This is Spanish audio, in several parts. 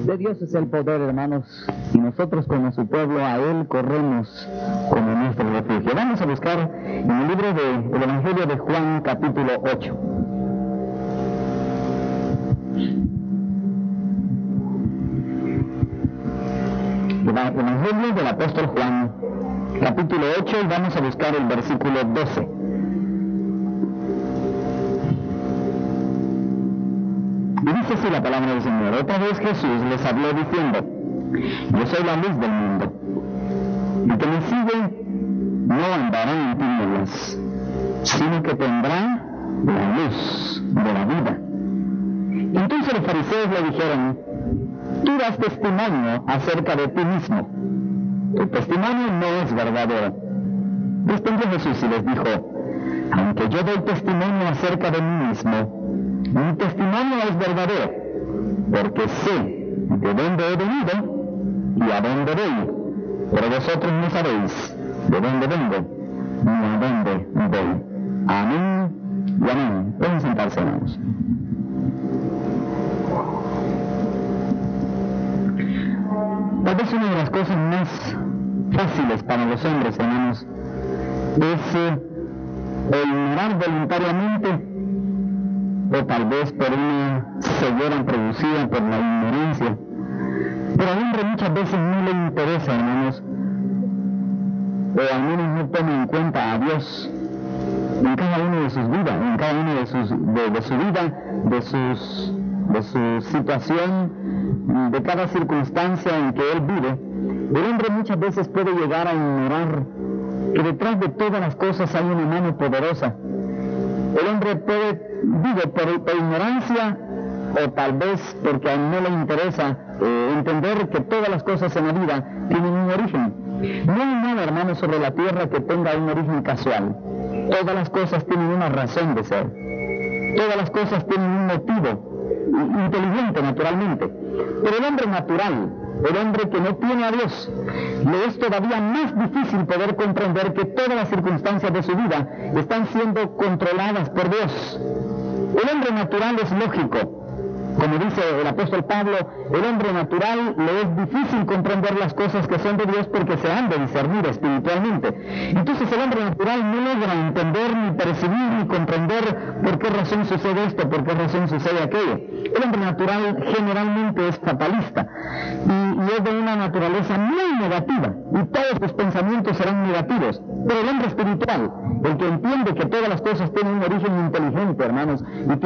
De Dios es el poder, hermanos, y nosotros como su pueblo a Él corremos como nuestro refugio. Vamos a buscar en el libro del Evangelio de Juan, capítulo 8. El Evangelio del apóstol Juan, capítulo 8, y vamos a buscar el versículo 12. Y dice así la palabra del Señor. Otra vez Jesús les habló diciendo: yo soy la luz del mundo. El que me sigue no andará en tinieblas, sino que tendrá la luz de la vida. Entonces los fariseos le dijeron: tú das testimonio acerca de ti mismo. Tu testimonio no es verdadero. Respondió Jesús y les dijo: aunque yo doy testimonio acerca de mí mismo, mi testimonio es verdadero, porque sé de dónde he venido y a dónde voy, pero vosotros no sabéis de dónde vengo ni a dónde voy. Amén y amén. Pueden sentarse, hermanos. Tal vez una de las cosas más fáciles para los hombres, hermanos, es el ignorar voluntariamente, o tal vez por una ceguera producida por la ignorancia. Pero al hombre muchas veces no le interesa, hermanos, o al menos no toma en cuenta a Dios en cada uno de sus vidas, en cada uno de su vida, de su situación, de cada circunstancia en que él vive. El hombre muchas veces puede llegar a ignorar que detrás de todas las cosas hay una mano poderosa. El hombre puede, por ignorancia, o tal vez porque a él no le interesa entender que todas las cosas en la vida tienen un origen. No hay nada, hermanos, sobre la tierra que tenga un origen casual. Todas las cosas tienen una razón de ser. Todas las cosas tienen un motivo, inteligente naturalmente. Pero el hombre natural, el hombre que no tiene a Dios, le es todavía más difícil poder comprender que todas las circunstancias de su vida están siendo controladas por Dios. El hombre natural es lógico. Como dice el apóstol Pablo, el hombre natural le es difícil comprender las cosas que son de Dios porque se han de discernir espiritualmente. Entonces el hombre natural no logra entender, ni percibir, ni comprender por qué razón sucede esto, por qué razón sucede aquello. El hombre natural generalmente es fatalista y es de una naturaleza muy negativa, y todos sus pensamientos serán negativos. Pero el hombre espiritual, el que entiende que todas las cosas tienen un origen inteligente, hermanos,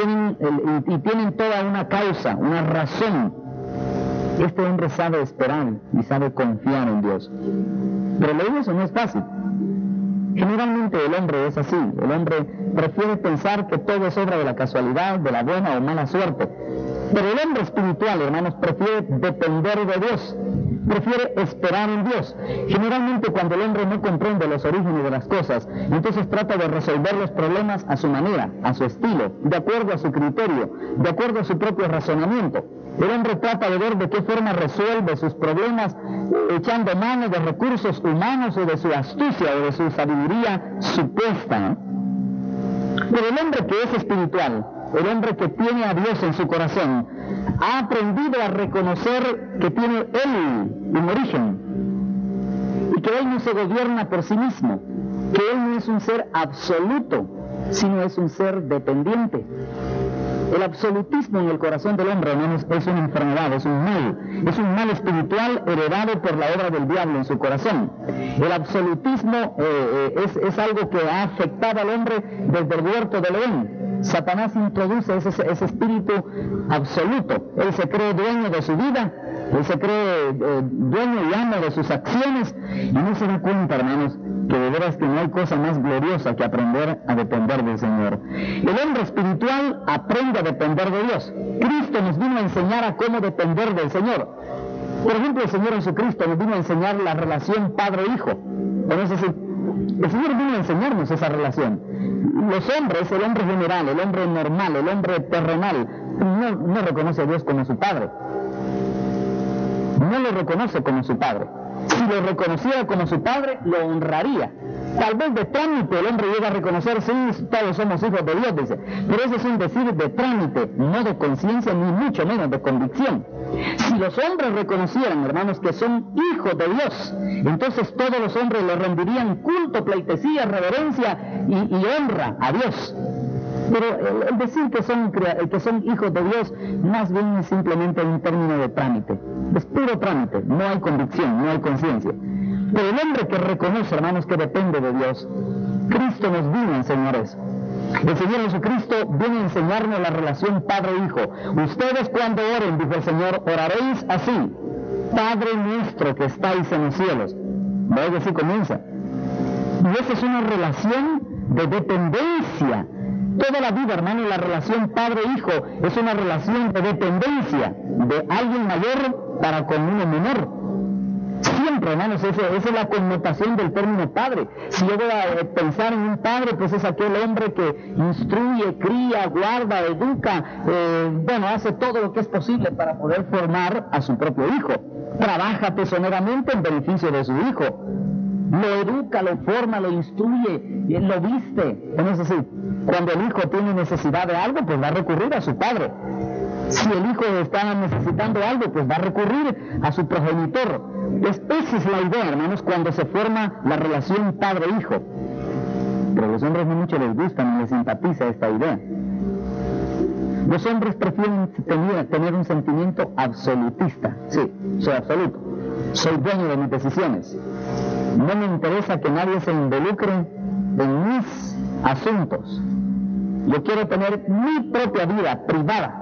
y tienen toda una causa, una razón, este hombre sabe esperar y sabe confiar en Dios. Pero lo eso no es fácil. Generalmente el hombre es así. El hombre prefiere pensar que todo es obra de la casualidad, de la buena o mala suerte. Pero el hombre espiritual, hermanos, prefiere depender de Dios, prefiere esperar en Dios. Generalmente cuando el hombre no comprende los orígenes de las cosas, entonces trata de resolver los problemas a su manera, a su estilo, de acuerdo a su criterio, de acuerdo a su propio razonamiento. El hombre trata de ver de qué forma resuelve sus problemas, echando mano de recursos humanos o de su astucia o de su sabiduría supuesta, ¿no? Pero el hombre que es espiritual, el hombre que tiene a Dios en su corazón, ha aprendido a reconocer que tiene Él un origen y que Él no se gobierna por sí mismo, que Él no es un ser absoluto, sino es un ser dependiente. El absolutismo en el corazón del hombre, hermanos, es una enfermedad, es un mal espiritual heredado por la obra del diablo en su corazón. El absolutismo es algo que ha afectado al hombre desde el huerto del Edén. Satanás introduce ese espíritu absoluto. Él se cree dueño de su vida, él se cree dueño y amo de sus acciones, y no se da cuenta, hermanos, que de veras que no hay cosa más gloriosa que aprender a depender del Señor. El hombre espiritual aprende a depender de Dios. Cristo nos vino a enseñar a cómo depender del Señor. Por ejemplo, el Señor Jesucristo nos vino a enseñar la relación Padre-Hijo. Entonces, el Señor vino a enseñarnos esa relación. Los hombres, el hombre general, el hombre normal, el hombre terrenal, no reconoce a Dios como su Padre. no lo reconoce como su padre. Si lo reconociera como su padre, lo honraría. Tal vez de trámite el hombre llega a reconocer, sí, todos somos hijos de Dios, dice. Pero eso es un decir de trámite, no de conciencia, ni mucho menos de convicción. Si los hombres reconocieran, hermanos, que son hijos de Dios, entonces todos los hombres le rendirían culto, pleitesía, reverencia y honra a Dios. Pero el decir que son hijos de Dios, más bien es simplemente un término de trámite. Es puro trámite, no hay convicción, no hay conciencia. Pero el hombre que reconoce, hermanos, que depende de Dios, Cristo nos vino a enseñar eso. El Señor Jesucristo viene a enseñarnos la relación Padre-Hijo. Ustedes cuando oren, dijo el Señor, oraréis así: Padre nuestro que estáis en los cielos. ¿Veis que así comienza? Y esa es una relación de dependencia. Toda la vida, hermano, la relación Padre-Hijo es una relación de dependencia de alguien mayor para con uno menor. Siempre, hermanos, esa es la connotación del término padre. Si yo voy a pensar en un padre, pues es aquel hombre que instruye, cría, guarda, educa, hace todo lo que es posible para poder formar a su propio hijo. Trabaja tesoneramente en beneficio de su hijo. Lo educa, lo forma, lo instruye, lo viste. Es así. Cuando el hijo tiene necesidad de algo, pues va a recurrir a su padre. Si el hijo está necesitando algo, pues va a recurrir a su progenitor. Esa es la idea, hermanos, cuando se forma la relación padre-hijo. Pero a los hombres no mucho les gusta ni les simpatiza esta idea. Los hombres prefieren tener un sentimiento absolutista. Sí, soy absoluto. Soy dueño de mis decisiones. No me interesa que nadie se involucre en mis asuntos. Yo quiero tener mi propia vida privada.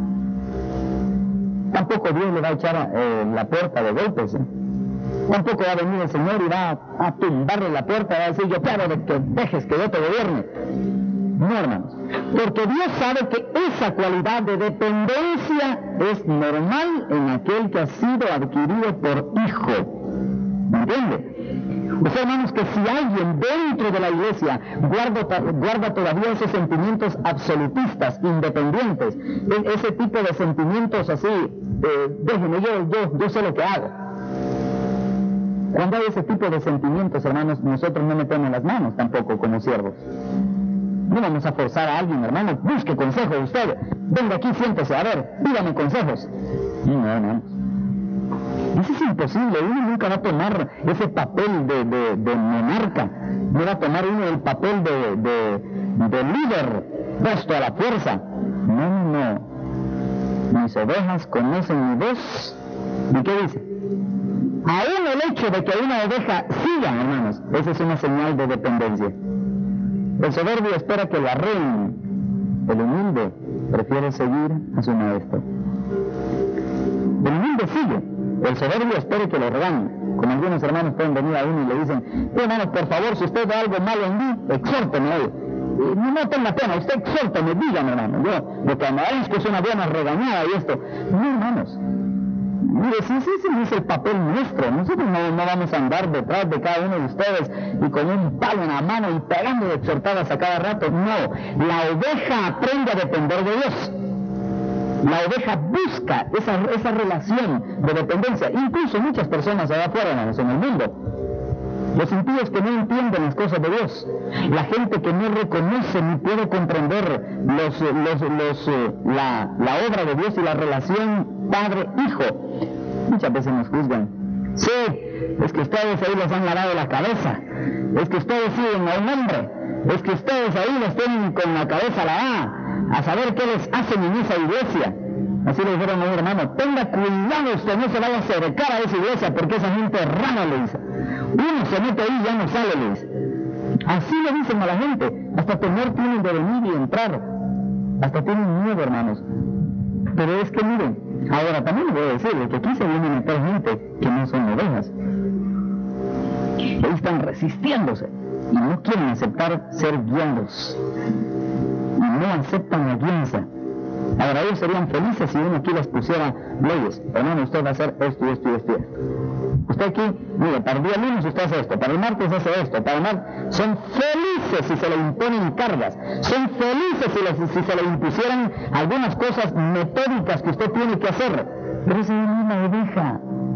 Tampoco Dios le va a echar la puerta de golpes. Tampoco va a venir el Señor y va a tumbarle la puerta y va a decir: yo quiero de que dejes que yo te gobierne. No, hermanos. Porque Dios sabe que esa cualidad de dependencia es normal en aquel que ha sido adquirido por hijo. ¿Me entiende? O sea, hermanos, que si alguien dentro de la iglesia guarda todavía esos sentimientos absolutistas, independientes, ese tipo de sentimientos así, déjenme, yo sé lo que hago. Cuando hay ese tipo de sentimientos, hermanos, nosotros no metemos las manos tampoco como siervos. No vamos a forzar a alguien, hermano, busque consejo de usted. Venga aquí, siéntese, a ver, dígame consejos. No, hermanos. Eso es imposible. Uno nunca va a tomar ese papel de monarca. No va a tomar uno el papel de líder puesto a la fuerza. No. Mis ovejas conocen mi voz. ¿Y qué dice? Aún el hecho de que una oveja siga, hermanos, esa es una señal de dependencia. El soberbio espera que lo arreen. El humilde prefiere seguir a su maestro. El humilde sigue. El soberbio espera que lo regañen. Como algunos hermanos pueden venir a uno y le dicen: hermano, por favor, si usted ve algo malo en mí, exhórteme hoy. No tenga pena, usted exhórteme, dígame, hermano. Lo que merezco es una buena regañada y esto. No, hermanos. Mire, si ese no es el papel nuestro, nosotros no vamos a andar detrás de cada uno de ustedes y con un palo en la mano y pegando de exhortadas a cada rato. No, la oveja aprende a depender de Dios. La oveja busca esa relación de dependencia. Incluso muchas personas allá afuera, hermanos, en el mundo. Los impíos que no entienden las cosas de Dios. La gente que no reconoce ni puede comprender la obra de Dios y la relación padre-hijo. Muchas veces nos juzgan. Sí, es que ustedes ahí les han lavado la cabeza. Es que ustedes siguen a un hombre. Es que ustedes ahí les tienen con la cabeza lavada. A saber qué les hacen en esa iglesia. Así le dijeron a mi hermano: tenga cuidado, usted no se vaya a acercar a esa iglesia porque esa gente es rana, le dice. Uno se mete ahí y ya no sale, le dice. Así le dicen a la gente. Hasta temor tienen de venir y entrar. Hasta tienen miedo, hermanos. Pero es que miren, ahora también les voy a decir que aquí se viene a meter gente que no son ovejas. Ellos están resistiéndose y no quieren aceptar ser guiados. Y no aceptan la guianza. Ahora ellos serían felices si uno aquí les pusiera leyes. Hermano, usted va a hacer esto y esto y esto y esto. Usted aquí, mire, para el día lunes usted hace esto, para el martes hace esto, para el martes. Son felices si se le imponen cargas. Son felices si se le impusieran algunas cosas metódicas que usted tiene que hacer. Pero esa es una oveja.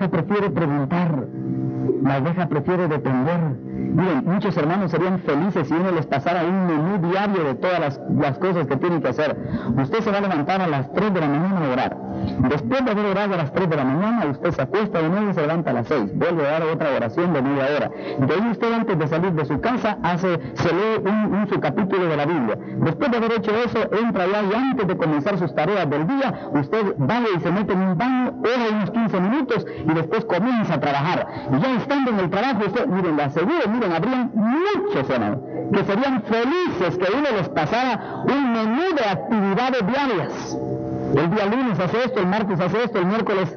oveja prefiere preguntar, la oveja prefiere depender. Miren, muchos hermanos serían felices si uno les pasara un menú diario de todas las cosas que tienen que hacer. Usted se va a levantar a las 3 de la mañana a orar. Después de haber orado a las 3 de la mañana, usted se acuesta de nuevo y se levanta a las 6. Vuelve a dar otra oración de media hora. De ahí usted, antes de salir de su casa, se lee su capítulo de la Biblia. Después de haber hecho eso, entra allá y antes de comenzar sus tareas del día, usted va y se mete en un baño, ora unos 15 minutos y después comienza a trabajar. Y ya estando en el trabajo, usted, miren, le aseguro, habrían muchos hermanos que serían felices que uno les pasara un menú de actividades diarias. El día lunes hace esto, el martes hace esto, el miércoles.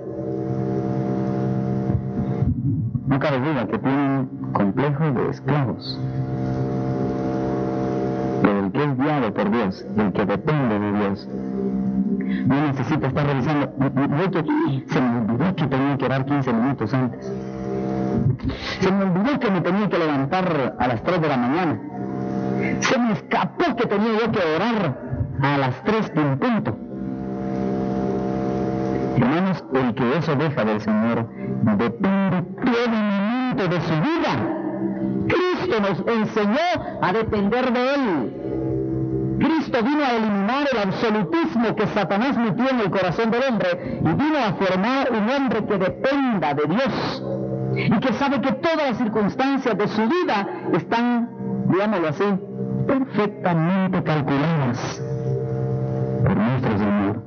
No cabe duda que tienen complejo de esclavos. Pero el que es guiado por Dios, el que depende de Dios, no necesita estar revisando. Se me olvidó que tenía que orar 15 minutos antes. Se me olvidó que me tenía que levantar a las 3 de la mañana. Se me escapó que tenía yo que orar a las 3 en punto. Hermanos, el que es oveja del Señor depende todo momento de su vida. Cristo nos enseñó a depender de Él. Cristo vino a eliminar el absolutismo que Satanás metió en el corazón del hombre y vino a formar un hombre que dependa de Dios y que sabe que todas las circunstancias de su vida están, digámoslo así, perfectamente calculadas por nuestro Señor.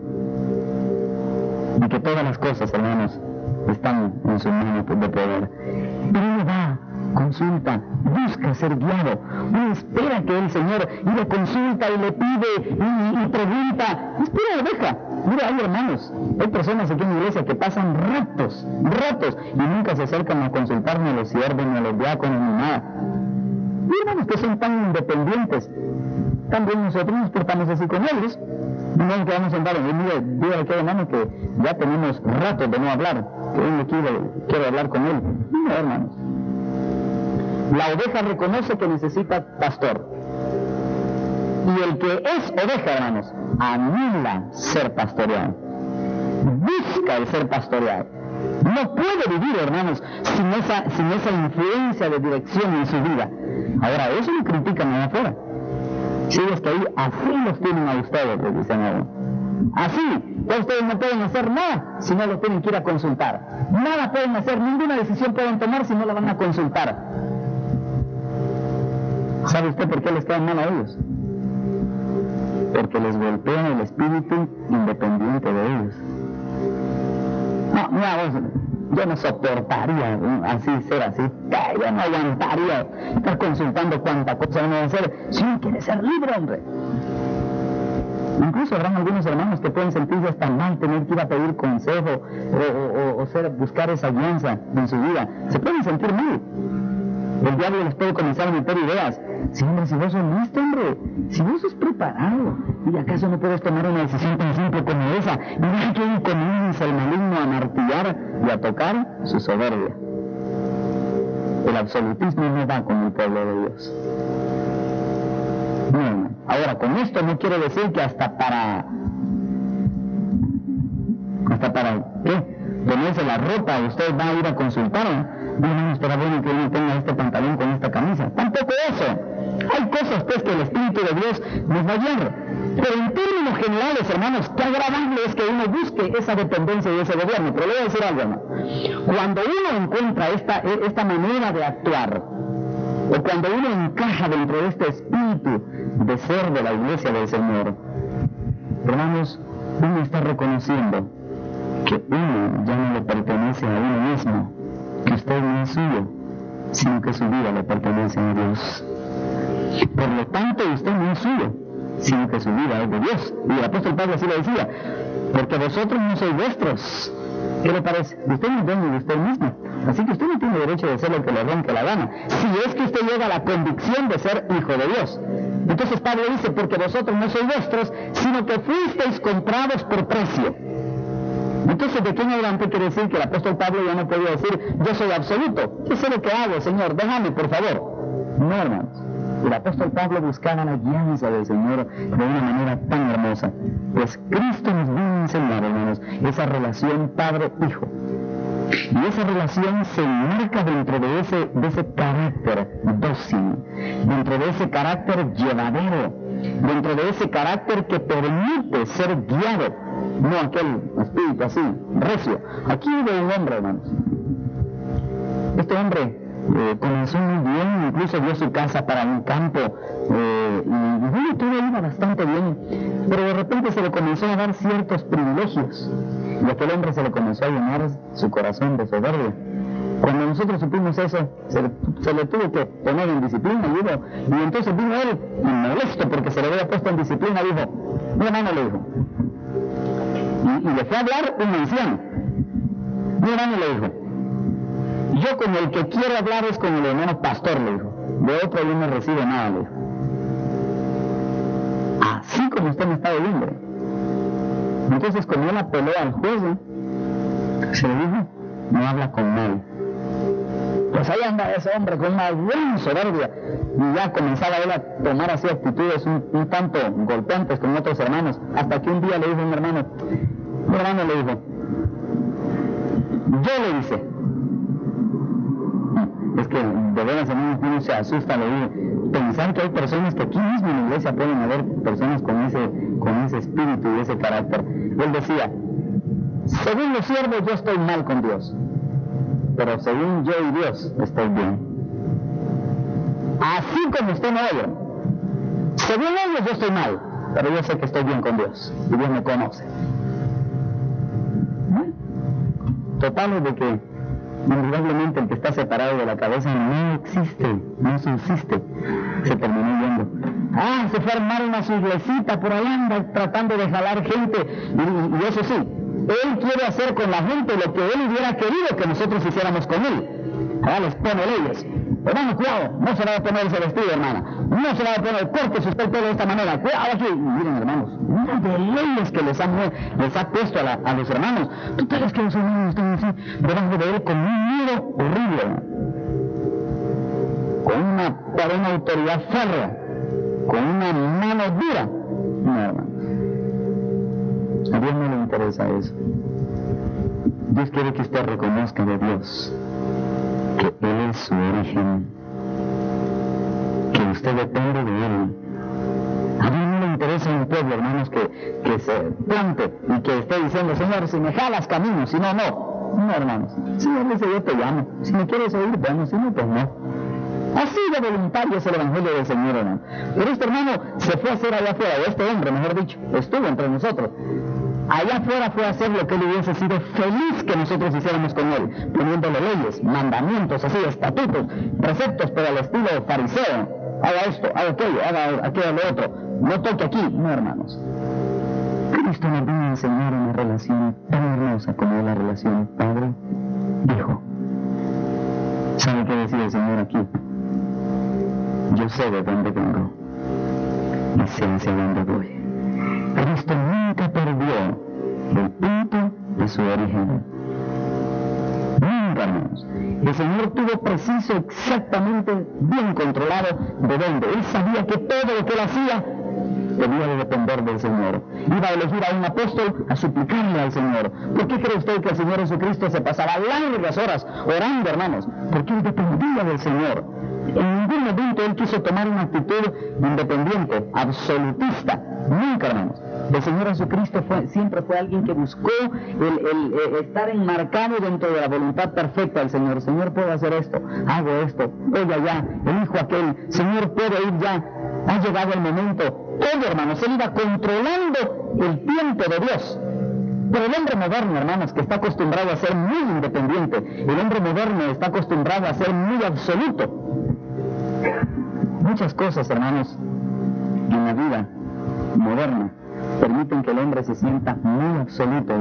Y que todas las cosas, hermanos, están en su mano de poder. Pero uno va, consulta, busca ser guiado. Uno espera que el Señor y le consulta y le pide y pregunta. Espera, oveja. Mira, hay hermanos, hay personas aquí en la iglesia que pasan ratos, y nunca se acercan a consultar ni a los siervos, ni a los diáconos, ni nada. Y hermanos que son tan independientes. También nosotros nos portamos así con ellos. No nos quedamos sentados. Y mire, dígale que hermano que ya tenemos ratos de no hablar, que vengo aquí quiero hablar con él. No, hermanos. La oveja reconoce que necesita pastor. Y el que es oveja, hermanos, anhela ser pastoreado. Busca el ser pastoreado. No puede vivir, hermanos, sin esa influencia de dirección en su vida. Ahora, eso lo critican allá afuera. Si es que ahí así los tienen a ustedes, les dicen a uno. Así, ya ustedes no pueden hacer nada si no lo tienen que ir a consultar. Nada pueden hacer, ninguna decisión pueden tomar si no la van a consultar. ¿Sabe usted por qué les quedan mal a ellos? Porque les golpea el espíritu independiente de ellos. No, mira vos, yo no soportaría ser así. Yo no aguantaría estar consultando cuánta cosa uno va a hacer. Si uno quiere ser libre, hombre. Incluso habrán algunos hermanos que pueden sentirse hasta mal tener que ir a pedir consejo o buscar esa guianza en su vida. Se pueden sentir mal. El diablo les puede comenzar a meter ideas. Sí, hombre, si vos sos listo, hombre, si vos sos preparado, ¿y acaso no puedes tomar una decisión tan simple como esa? Y deja que hoy comience el maligno a martillar y a tocar su soberbia. El absolutismo no va con el pueblo de Dios. Bien. Ahora, con esto no quiero decir que hasta para ¿qué? Ponerse la ropa, usted va a ir a consultar. No, espera, bueno que uno tenga este pantalón con esta camisa. Tampoco eso. Hay cosas pues que el Espíritu de Dios nos va a guiar. Pero en términos generales, hermanos, qué agradable es que uno busque esa dependencia y ese gobierno. Pero le voy a decir algo, hermano. Cuando uno encuentra esta manera de actuar, o cuando uno encaja dentro de este espíritu de ser de la iglesia del Señor, hermanos, uno está reconociendo que uno ya no le pertenece a uno mismo, que usted no es suyo, sino que su vida le pertenece a Dios. Por lo tanto, usted no es suyo, sino que su vida es de Dios. Y el apóstol Pablo así lo decía, porque vosotros no sois vuestros. ¿Qué le parece? Usted no es dueño de usted mismo, así que usted no tiene derecho de hacer lo que le ronque la gana, si es que usted llega a la convicción de ser hijo de Dios. Entonces Pablo dice, porque vosotros no sois vuestros, sino que fuisteis comprados por precio. Entonces, ¿de qué en adelante quiere decir que el apóstol Pablo ya no podía decir, yo soy absoluto? ¿Qué sé lo que hago, Señor? Déjame, por favor. No, hermanos. El apóstol Pablo buscaba la guianza del Señor de una manera tan hermosa. Pues Cristo nos vino a enseñar, hermanos, esa relación Padre-Hijo. Y esa relación se enmarca dentro de ese carácter dócil, dentro de ese carácter llevadero, dentro de ese carácter que permite ser guiado, no aquel espíritu así, recio. Aquí hubo un hombre, hermanos. Este hombre comenzó muy bien, incluso dio su casa para un campo, y todo iba bastante bien, pero de repente se le comenzó a dar ciertos privilegios, y a aquel hombre se le comenzó a llenar su corazón de soberbia. Cuando nosotros supimos eso, se le tuvo que poner en disciplina, y entonces vino él, y molesto porque se le había puesto en disciplina, dijo, mi hermano le dijo, y le fue a hablar un anciano, mi hermano le dijo, yo con el que quiero hablar es con el hermano pastor, le dijo, de otro yo no recibo nada, le dijo. Así como usted me está oyendo. Entonces cuando él apeló al juez, se le dijo, no habla con nadie. Pues ahí anda ese hombre con una gran soberbia, y ya comenzaba él a tomar así actitudes un tanto golpeantes con otros hermanos, hasta que un día le dijo a un hermano le dijo, yo le hice. Es que de veras, hermanos, uno se asusta al oír pensar que hay personas que aquí mismo en la iglesia pueden haber personas con ese espíritu y ese carácter. Él decía, según los siervos yo estoy mal con Dios, pero según yo y Dios estoy bien. Así como usted me oye, según ellos yo estoy mal, pero yo sé que estoy bien con Dios y Dios me conoce. Total es de que indudablemente el que está separado de la cabeza no existe, no subsiste. Se terminó yendo. Se fue a armar una su iglesita por ahí, anda tratando de jalar gente, y eso sí, él quiere hacer con la gente lo que él hubiera querido que nosotros hiciéramos con él. Ahora les pone leyes. Hermano, cuidado, no se va a poner ese vestido, hermana. No se va a poner, corte usted el pelo de esta manera. Cuidado aquí. Miren, hermanos, una de leyes que les ha puesto a los hermanos. ¿Tú sabes que los hermanos están así debajo de él con un miedo horrible? Con una autoridad férrea, con una mano dura. No, hermanos. A Dios no le interesa eso. Dios quiere que usted reconozca de Dios que Él es su origen, que usted depende de Él. A Dios no le interesa un pueblo, hermanos, que se plante y que esté diciendo, Señor, si me jalas camino, si no, no. No, hermanos. Si Él dice, yo te llamo. Si me quieres oír, bueno, si no, pues no. Así de voluntario es el Evangelio del Señor, hermano. Pero este hermano se fue a hacer allá afuera, o este hombre, mejor dicho, estuvo entre nosotros. Allá afuera fue a hacer lo que él hubiese sido feliz que nosotros hiciéramos con él, poniéndole leyes, mandamientos, así, estatutos, preceptos, pero al estilo fariseo. Haga esto, haga aquello, haga aquello, lo otro. No toque aquí. No, hermanos. Cristo nos vino a enseñar una relación tan hermosa como es la relación Padre-Hijo. ¿Sabe qué decía el Señor aquí? Yo sé de dónde vengo y sé hacia dónde voy. Cristo nunca perdió el punto de su origen. Nunca, hermanos. El Señor tuvo preciso, exactamente, bien controlado de dónde. Él sabía que todo lo que él hacía debía de depender del Señor. Iba a elegir a un apóstol a suplicarle al Señor. ¿Por qué cree usted que el Señor Jesucristo se pasaba largas horas orando, hermanos? Porque él dependía del Señor. En ningún momento él quiso tomar una actitud independiente, absolutista. Nunca, hermanos. El Señor Jesucristo siempre fue alguien que buscó el estar enmarcado dentro de la voluntad perfecta del Señor. Señor, puedo hacer esto, hago esto, oiga ya, elijo aquel, Señor, puedo ir ya, ha llegado el momento. Todo, hermanos, él iba controlando el tiempo de Dios. Pero el hombre moderno, hermanos, que está acostumbrado a ser muy independiente, el hombre moderno está acostumbrado a ser muy absoluto. Muchas cosas, hermanos, en la vida moderna permiten que el hombre se sienta muy absoluto y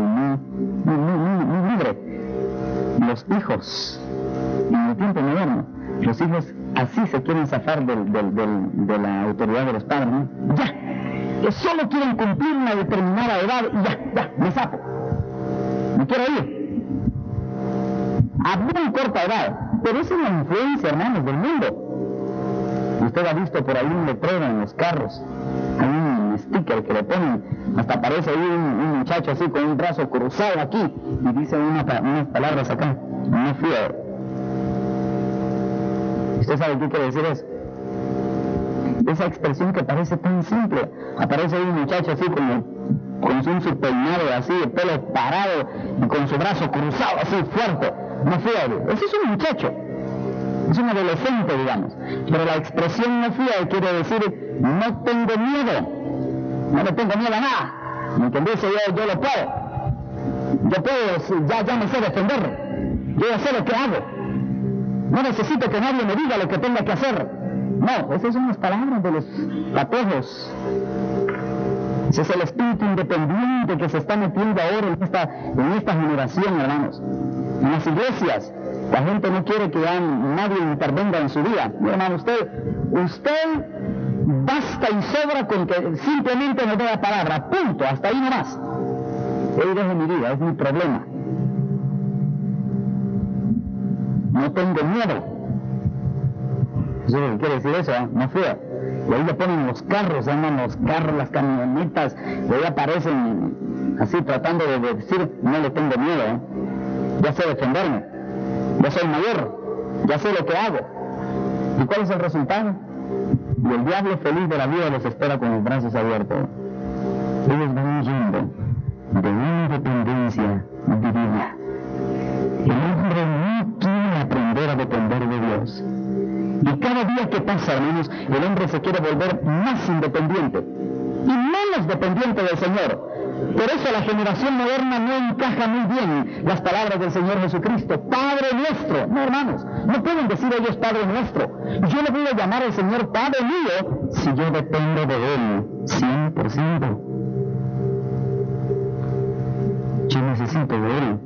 muy libre. Los hijos, en el tiempo moderno, los hijos así se quieren zafar de la autoridad de los padres, ¿no? Ya, que solo quieren cumplir una determinada edad y ya, me zafo. Me quiero ir. A muy corta edad, pero esa es la influencia, hermanos, del mundo. Usted ha visto por ahí un letrero en los carros, hay un sticker que le ponen, hasta aparece ahí un muchacho así con un brazo cruzado aquí y dice unas palabras acá, no fear. ¿Usted sabe qué quiere decir eso? Esa expresión que parece tan simple, aparece ahí un muchacho así como con su peinado así, de pelo parado y con su brazo cruzado así fuerte, no fear. Ese es un muchacho. Es un adolescente, digamos. Pero la expresión no fear quiere decir no tengo miedo. No le tengo miedo a nada. Y quien dice yo lo puedo. Yo puedo, ya me sé defender. Yo ya sé lo que hago. No necesito que nadie me diga lo que tenga que hacer. No, esas son las palabras de los patojos. Ese es el espíritu independiente que se está metiendo ahora en esta generación, hermanos. En las iglesias. La gente no quiere que nadie intervenga en su vida. Mi hermano, usted basta y sobra con que simplemente me dé la palabra, punto, hasta ahí nomás. Él es mi vida, es mi problema. No tengo miedo. Eso es lo que quiere decir eso, no fía. Y ahí le ponen los carros, andan los carros, las camionetas, y ahí aparecen así tratando de decir, no le tengo miedo, ya sé defenderme. Ya soy mayor, ya sé lo que hago. ¿Y cuál es el resultado? Y el diablo feliz de la vida los espera con los brazos abiertos. Ellos van huyendo de una dependencia divina. El hombre no quiere aprender a depender de Dios. Y cada día que pasa, hermanos, el hombre se quiere volver más independiente y menos dependiente del Señor. Por eso la generación moderna no encaja muy bien las palabras del Señor Jesucristo. Padre nuestro. No, hermanos, no pueden decir ellos Padre nuestro. Yo le voy a llamar al Señor Padre mío si yo dependo de Él 100%. Yo necesito de Él.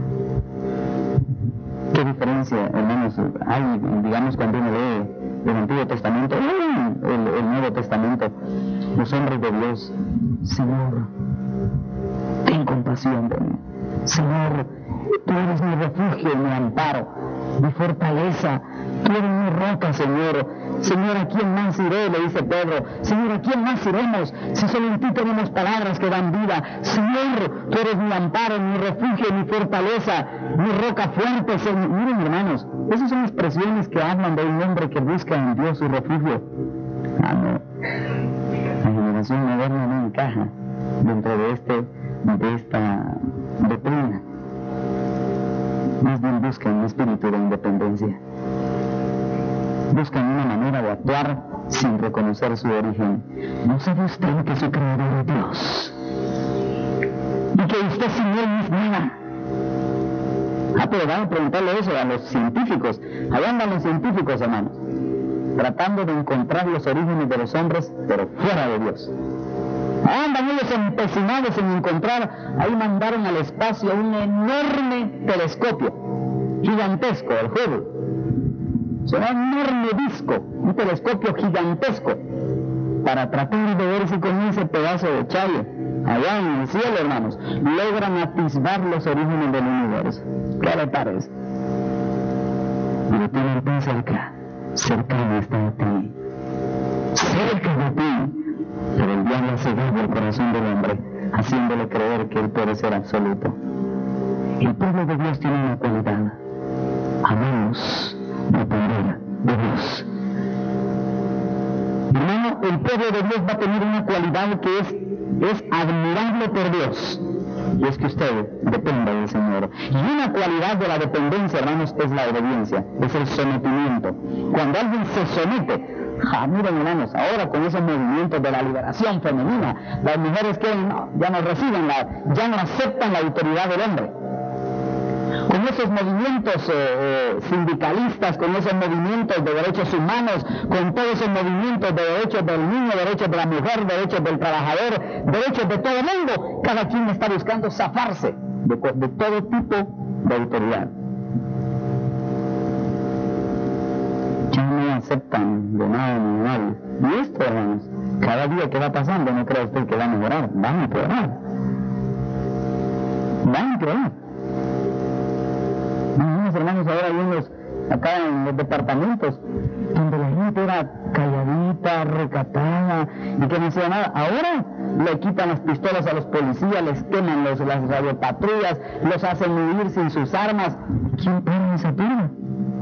¿Qué diferencia, hermanos, hay, digamos, cuando uno lee el Antiguo Testamento, el Nuevo Testamento, los hombres de Dios? Señor, ten compasión de mí. Señor, tú eres mi refugio y mi amparo, mi fortaleza, tú eres mi roca, Señor. Señor, ¿a quién más iré?, le dice Pedro. Señor, ¿a quién más iremos si solo en ti tenemos palabras que dan vida? Señor, tú eres mi amparo, mi refugio, mi fortaleza, mi roca fuerte, Señor. Miren, hermanos, esas son expresiones que hablan de un hombre que busca en Dios su refugio. No. La generación moderna no encaja dentro de esta doctrina. Más bien buscan un espíritu de independencia. Buscan una manera de actuar sin reconocer su origen. ¿No sabe usted que su creador es Dios? Y que usted sin Él no es nada. Pero vamos a preguntarle eso a los científicos. Allá andan los científicos, hermanos, tratando de encontrar los orígenes de los hombres, pero fuera de Dios. Andan ellos empecinados en encontrar. Ahí mandaron al espacio un enorme telescopio, gigantesco, el Hubble. Es un enorme disco, un telescopio gigantesco, para tratar de ver si con ese pedazo de chale, allá en el cielo, hermanos, logran atisbar los orígenes del universo. ¿Qué le parece? Pero tienen tan cerca, cercano está de ti, cerca de ti. Pero el diablo ha cegado el corazón del hombre, haciéndole creer que él puede ser absoluto. El pueblo de Dios tiene una cualidad: amamos depender de Dios. Hermano, el pueblo de Dios va a tener una cualidad que es admirable por Dios, y es que usted dependa del Señor. Y una cualidad de la dependencia, hermanos, es la obediencia, es el sometimiento. Cuando alguien se somete, miren, hermanos, ahora con esos movimientos de la liberación femenina, las mujeres ya no reciben, ya no aceptan la autoridad del hombre. Con esos movimientos sindicalistas, con esos movimientos de derechos humanos, con todos esos movimientos de derechos del niño, derechos de la mujer, derechos del trabajador, derechos de todo el mundo, cada quien está buscando zafarse de todo tipo de autoridad. Ya no aceptan de nada ni nadie. Y esto, hermanos, cada día que va pasando, no cree usted que va a mejorar, va a empeorar. Va a empeorar. Mis hermanos, ahora hay acá en los departamentos, donde la gente era calladita, recatada, y que no hacía nada. Ahora le quitan las pistolas a los policías, les queman las radiopatrullas, los hacen huir sin sus armas. ¿Quién para esa turba?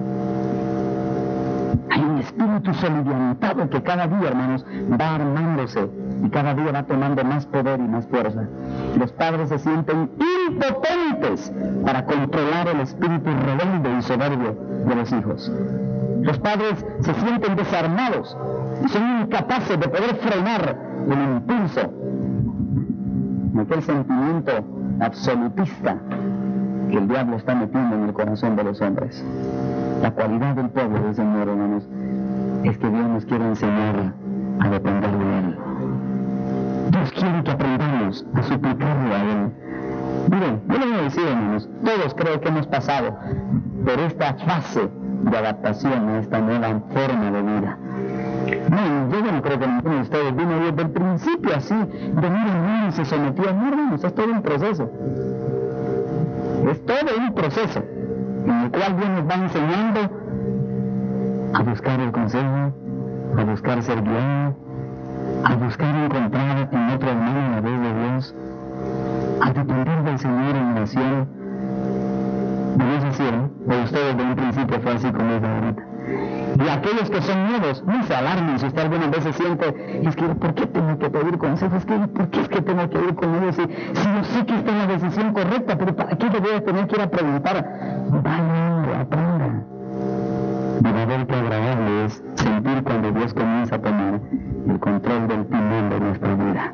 Hay un espíritu soliviantado que cada día, hermanos, va armándose y cada día va tomando más poder y más fuerza. Los padres se sienten impotentes para controlar el espíritu rebelde y soberbio de los hijos. Los padres se sienten desarmados y son incapaces de poder frenar el impulso, aquel sentimiento absolutista que el diablo está metiendo en el corazón de los hombres. La cualidad del pueblo del Señor, hermanos, es que Dios nos quiere enseñar a depender de Él. Dios quiere que aprendamos a suplicarle a Él. Miren, yo les voy a decir, hermanos, todos creo que hemos pasado por esta fase de adaptación a esta nueva forma de vida. No, yo no creo que ninguno de ustedes vino desde el principio así, de mira y se sometió. No, hermanos, es todo un proceso. Es todo un proceso en el cual Dios nos va enseñando a buscar el consejo, a buscar ser guiado, a buscar encontrar en otro hermano la voz de Dios, a depender del Señor en oración. No es así, ¿no? O ustedes de un principio fue así como es ahorita. Y aquellos que son nuevos, no se alarmen si usted algunas veces siente, es que ¿por qué tengo que pedir consejos? ¿Por qué es que tengo que ir con ellos? Si yo sé que esta es la decisión correcta, pero ¿para qué le voy a tener que ir a preguntar? Vaya, aprenda. Y va a ver qué agradable es sentir cuando Dios comienza a tomar el control del timón de nuestra vida.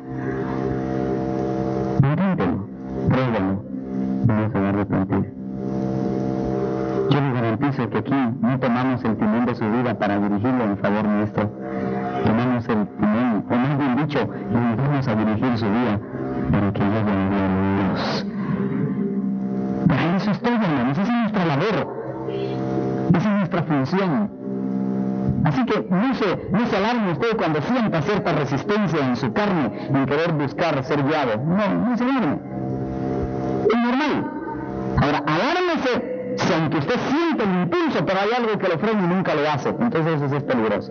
Inténtelo, pruébalo, no se va a arrepentir. Yo les garantizo que aquí no tomamos el timón de su vida para dirigirlo en favor nuestro. Tomamos el timón, o más bien dicho, le ayudamos a dirigir su vida para que llegue a Dios. Para eso es todo, hermanos. Esa es nuestra labor. Esa es nuestra función. Así que no se alarme usted cuando sienta cierta resistencia en su carne en querer buscar ser guiado. No se alarme. Es normal. Ahora, alármese si aunque usted siente el impulso, pero hay algo que lo frena y nunca lo hace. Entonces eso es peligroso.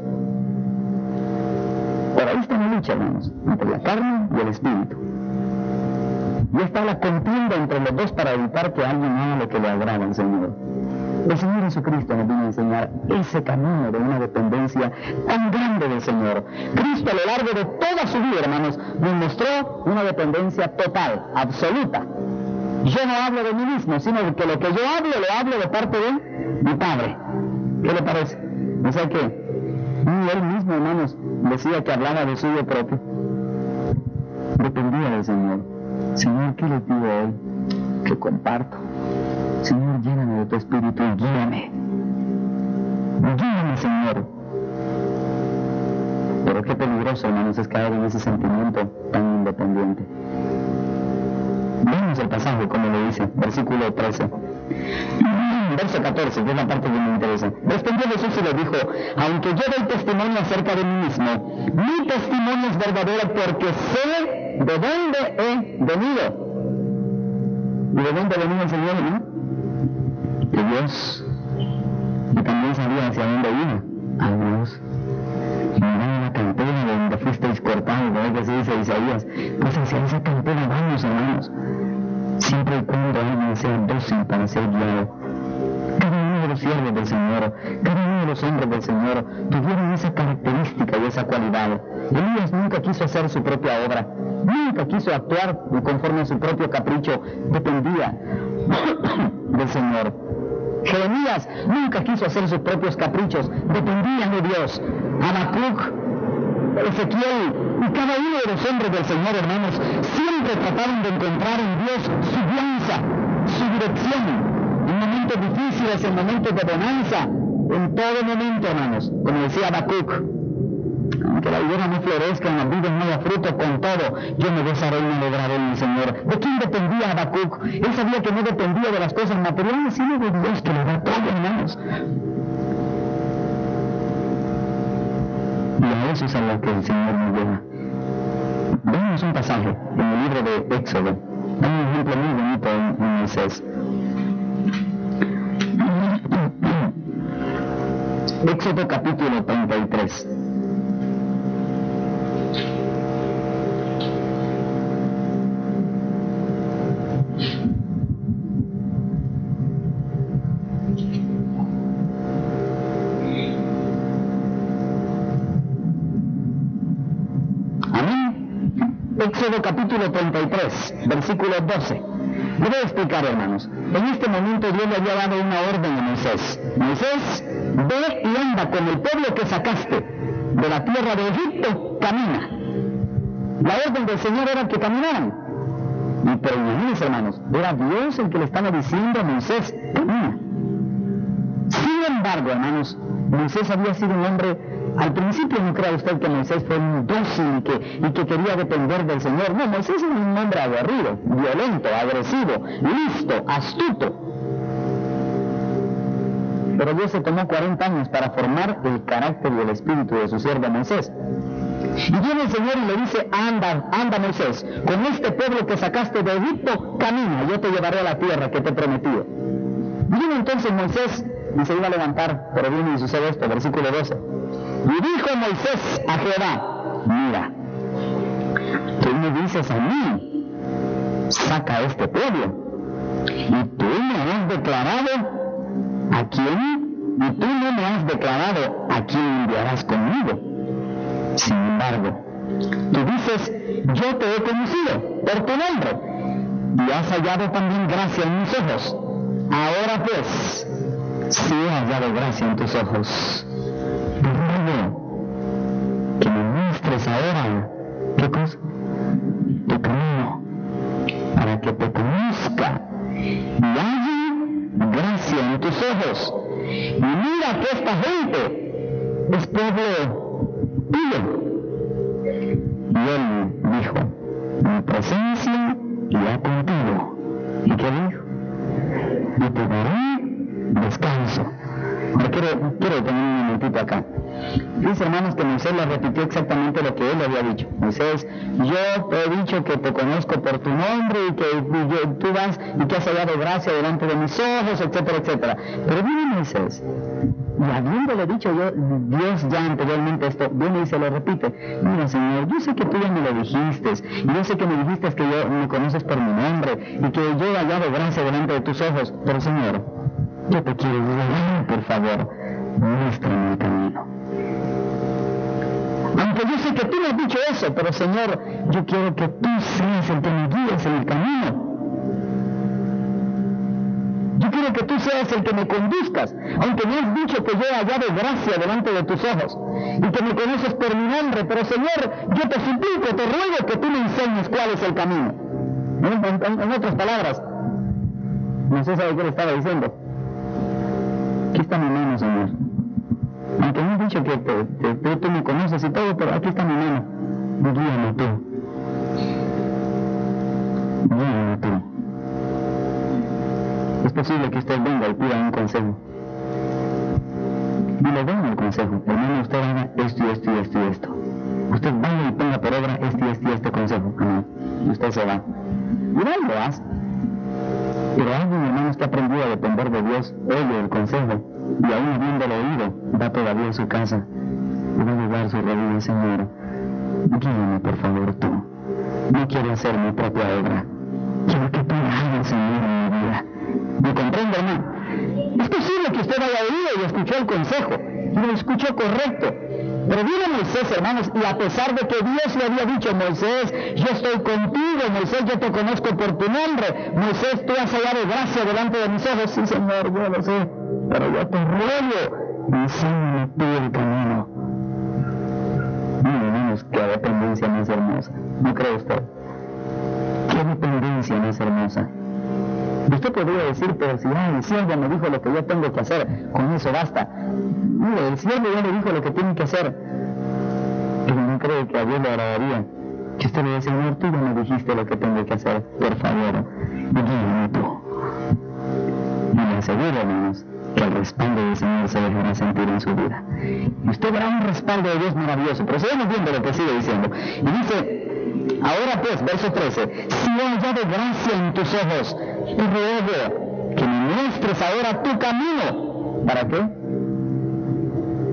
Por ahí está la lucha, hermanos, entre la carne y el espíritu. Y está la contienda entre los dos para evitar que alguien haga lo que le agrada al Señor. El Señor Jesucristo nos vino a enseñar ese camino de una dependencia tan grande del Señor. Cristo a lo largo de toda su vida, hermanos, nos mostró una dependencia total, absoluta. Yo no hablo de mí mismo, sino que lo que yo hablo, lo hablo de parte de mi Padre. ¿Qué le parece? O sea que ni él mismo, hermanos, decía que hablaba de suyo propio. Dependía del Señor. Señor, ¿qué le pido hoy? Que comparto. Señor, lléname de tu espíritu y guíame. Guíame, Señor. Pero qué peligroso, hermanos, es caer en ese sentimiento tan independiente. Vemos el pasaje, como le dice, versículo 13. Verso 14, que es la parte que me interesa. Respondió Jesús y le dijo, aunque yo doy testimonio acerca de mí mismo, mi testimonio es verdadero porque sé de dónde he venido. ¿Y de dónde venía el Señor, no? De Dios. Y también sabía hacia dónde iba. A Dios. Mirá la cantera de donde fuisteis cortados, ¿no? Que se dice Isaías. Pues hacia esa cantera vamos, hermanos. Siempre y cuando alguien sea dócil para ser guiado. Cada uno de los siervos del Señor, cada uno de los hombres del Señor tuvieron esa característica y esa cualidad. Elías nunca quiso hacer su propia obra, nunca quiso actuar conforme a su propio capricho, dependía del Señor. Jeremías nunca quiso hacer sus propios caprichos, dependía de Dios. Habacuc, Ezequiel y cada uno de los hombres del Señor, hermanos, siempre trataron de encontrar en Dios su guianza, su dirección. En momentos difíciles, en momentos de bonanza, en todo momento, hermanos, como decía Habacuc, aunque la higuera no florezca, en las vides no haya fruto, con todo, yo me gozaré y me alegraré en el Señor. ¿De quién dependía Habacuc? Él sabía que no dependía de las cosas materiales, sino de Dios que le da todo, hermanos. Y a eso es a lo que el Señor nos lleva. Veamos un pasaje en el libro de Éxodo. Hay un ejemplo muy bonito en Moisés. Éxodo capítulo 33. Éxodo capítulo 33, versículo 12. Le voy a explicar, hermanos. En este momento Dios le había dado una orden a Moisés. Moisés, ve y anda con el pueblo que sacaste de la tierra de Egipto, camina. La orden del Señor era que caminaran. Y pero imagínense, hermanos, era Dios el que le estaba diciendo a Moisés, camina. Sin embargo, hermanos, Moisés había sido un hombre. Al principio no crea usted que Moisés fue un dócil y que quería depender del Señor. No, Moisés era un hombre aguerrido, violento, agresivo, listo, astuto. Pero Dios se tomó 40 años para formar el carácter y el espíritu de su siervo Moisés. Y viene el Señor y le dice, anda Moisés, con este pueblo que sacaste de Egipto, camina, yo te llevaré a la tierra que te he prometido. Y viene entonces Moisés y se iba a levantar, pero viene y sucede esto, versículo 12. Y dijo Moisés a Jehová, mira, tú me dices a mí, saca a este pueblo, y tú me has declarado a quién, y tú no me has declarado a quién enviarás conmigo. Sin embargo, tú dices, yo te he conocido por tu nombre, y has hallado también gracia en mis ojos. Ahora pues, si he hallado gracia en tus ojos, que me muestres ahora, ¿qué cosa? Tu camino, para que te conozca y haya gracia en tus ojos. Y mira que esta gente es pueblo tuyo. Y él dijo, mi presencia irá contigo. ¿Y qué dijo? Y te daré descanso. Ahora quiero tener un momentito acá. Dice, hermanos, que Moisés le repitió exactamente lo que él le había dicho. Moisés, yo te he dicho que te conozco por tu nombre y que tú vas y que has hallado gracia delante de mis ojos, etcétera, etcétera. Pero viene Moisés, y habiéndole dicho yo, Dios ya anteriormente esto, viene y se lo repite. Mira, Señor, yo sé que tú ya me lo dijiste, y yo sé que me dijiste que yo me conoces por mi nombre, y que yo he hallado gracia delante de tus ojos, pero Señor, yo te quiero decir, por favor, muéstrame el camino. Aunque yo sé que tú me has dicho eso, pero Señor, yo quiero que tú seas el que me guíes en el camino. Yo quiero que tú seas el que me conduzcas, aunque me has dicho que yo he hallado gracia delante de tus ojos y que me conoces por mi nombre, pero Señor, yo te suplico, te ruego que tú me enseñes cuál es el camino. En otras palabras, no sé sabe qué le estaba diciendo. Aquí está mi mano, Señor. Aunque me has dicho que tú me conoces y todo, pero aquí está mi mano. Guíame tú. Guíame tú. Es posible que usted venga y pida un consejo. Y le den el consejo. Hermano, usted haga esto y esto y esto y esto. Usted vaya y ponga por obra este y este consejo. Amén. Y usted se va. Y él lo hace. Pero alguien, hermanos, que ha aprendido a depender de Dios, oye el consejo, y aún habiéndolo oído, va todavía a su casa y va a llevar su rodilla, Señor, guíame por favor tú. No quiero hacer mi propia obra. Quiero que tú hagas, Señor, en mi vida. ¿Me comprende, hermano? Es posible que usted haya oído y escuchó el consejo, y lo escuchó correcto. Pero viene Moisés, hermanos, y a pesar de que Dios le había dicho, Moisés, yo estoy contigo, Moisés, yo te conozco por tu nombre, Moisés, tú has hallado gracia delante de mis ojos. Sí, Señor, yo lo sé, pero yo te ruego, enséñame tú el camino. Miren, hermanos, qué dependencia más hermosa, ¿no cree usted? Qué dependencia más hermosa. Usted podría decir, pero si el siervo me dijo lo que yo tengo que hacer, con eso basta. Mire, el siervo ya le dijo lo que tiene que hacer, pero no cree que a Dios le agradaría que usted le diga, Señor, tú ya me dijiste lo que tengo que hacer, por favor, guíame tú. Y le aseguro, hermanos, que el respaldo del Señor se dejará sentir en su vida. Y usted verá un respaldo de Dios maravilloso, pero sigamos viendo lo que sigue diciendo. Y dice, ahora pues, verso 13, si he hallado gracia en tus ojos, te ruego que me muestres ahora tu camino. ¿Para qué?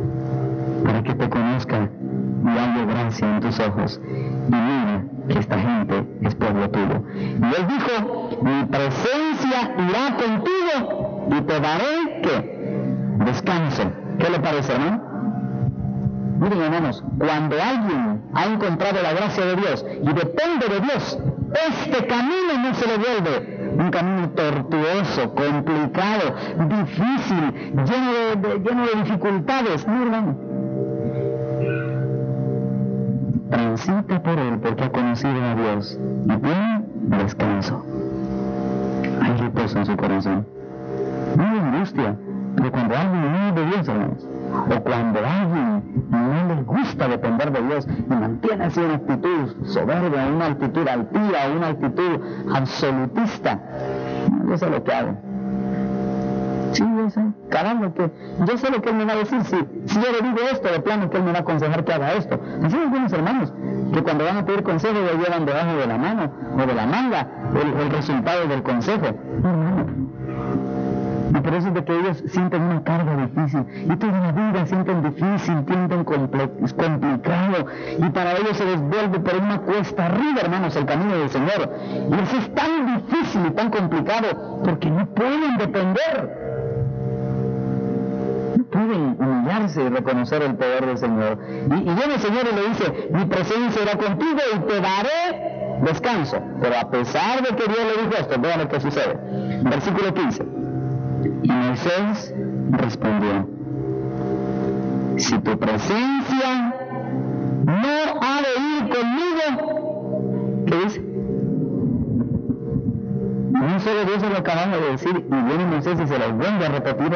para que te conozca y haya gracia en tus ojos. Y mira que esta gente es pueblo tuyo. Y él dijo, mi presencia irá contigo y te daré, ¿qué? Descanso. ¿Qué le parece, hermano? Miren, hermanos, cuando alguien ha encontrado la gracia de Dios y depende de Dios, este camino no se le vuelve un camino tortuoso, complicado, difícil, lleno de dificultades. No, hermano. Transita por él porque ha conocido a Dios y tiene descanso. Hay reposo en su corazón. No hay angustia, pero cuando alguien no es de Dios, hermanos, o cuando a alguien no le gusta depender de Dios y mantiene así una actitud soberbia, una actitud altiva, una actitud absolutista, yo sé lo que hago. Sí, yo sé, caramba, que yo sé lo que él me va a decir. Si yo le digo esto, de plano que él me va a aconsejar que haga esto. Así hay algunos hermanos que cuando van a pedir consejo lo llevan debajo de la mano o de la manga el resultado del consejo. Y por eso es de que ellos sienten una carga difícil, y toda la vida sienten difícil, sienten complicado, y para ellos se les vuelve por una cuesta arriba, hermanos, el camino del Señor. Y eso es tan difícil y tan complicado porque no pueden depender. No pueden humillarse y reconocer el poder del Señor. Y viene el Señor y le dice, mi presencia irá contigo y te daré descanso. Pero a pesar de que Dios le dijo esto, vean lo que sucede. Versículo 15. Y Moisés respondió, si tu presencia no ha de ir conmigo, ¿qué dice? No solo Dios se lo acabamos de decir, y viene Moisés y se lo vuelve a repetir.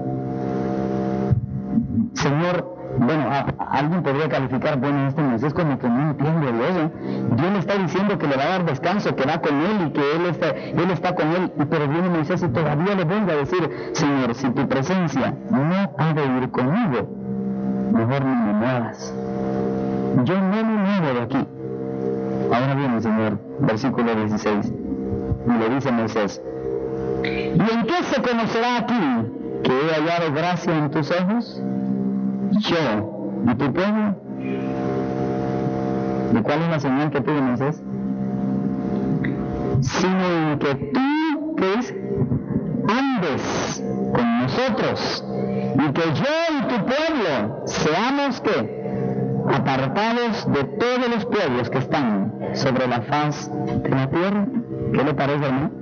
Señor, bueno, alguien podría calificar, bueno, este Moisés como que no entiende a Dios, Dios le está diciendo que le va a dar descanso, que va con él y que él está con él, pero viene Moisés y todavía le vuelve a decir, Señor, si tu presencia no ha de ir conmigo, mejor ni me muevas. Yo no me muevo de aquí. Ahora viene el Señor, versículo 16, y le dice a Moisés, ¿y en qué se conocerá aquí que he hallado gracia en tus ojos? Yo y tu pueblo. ¿Y cuál es la señal que pide Moisés? Sino en que tú, ¿qué es? Andes con nosotros y que yo y tu pueblo seamos, ¿qué? Apartados de todos los pueblos que están sobre la faz de la tierra. ¿Qué le parece, hermano?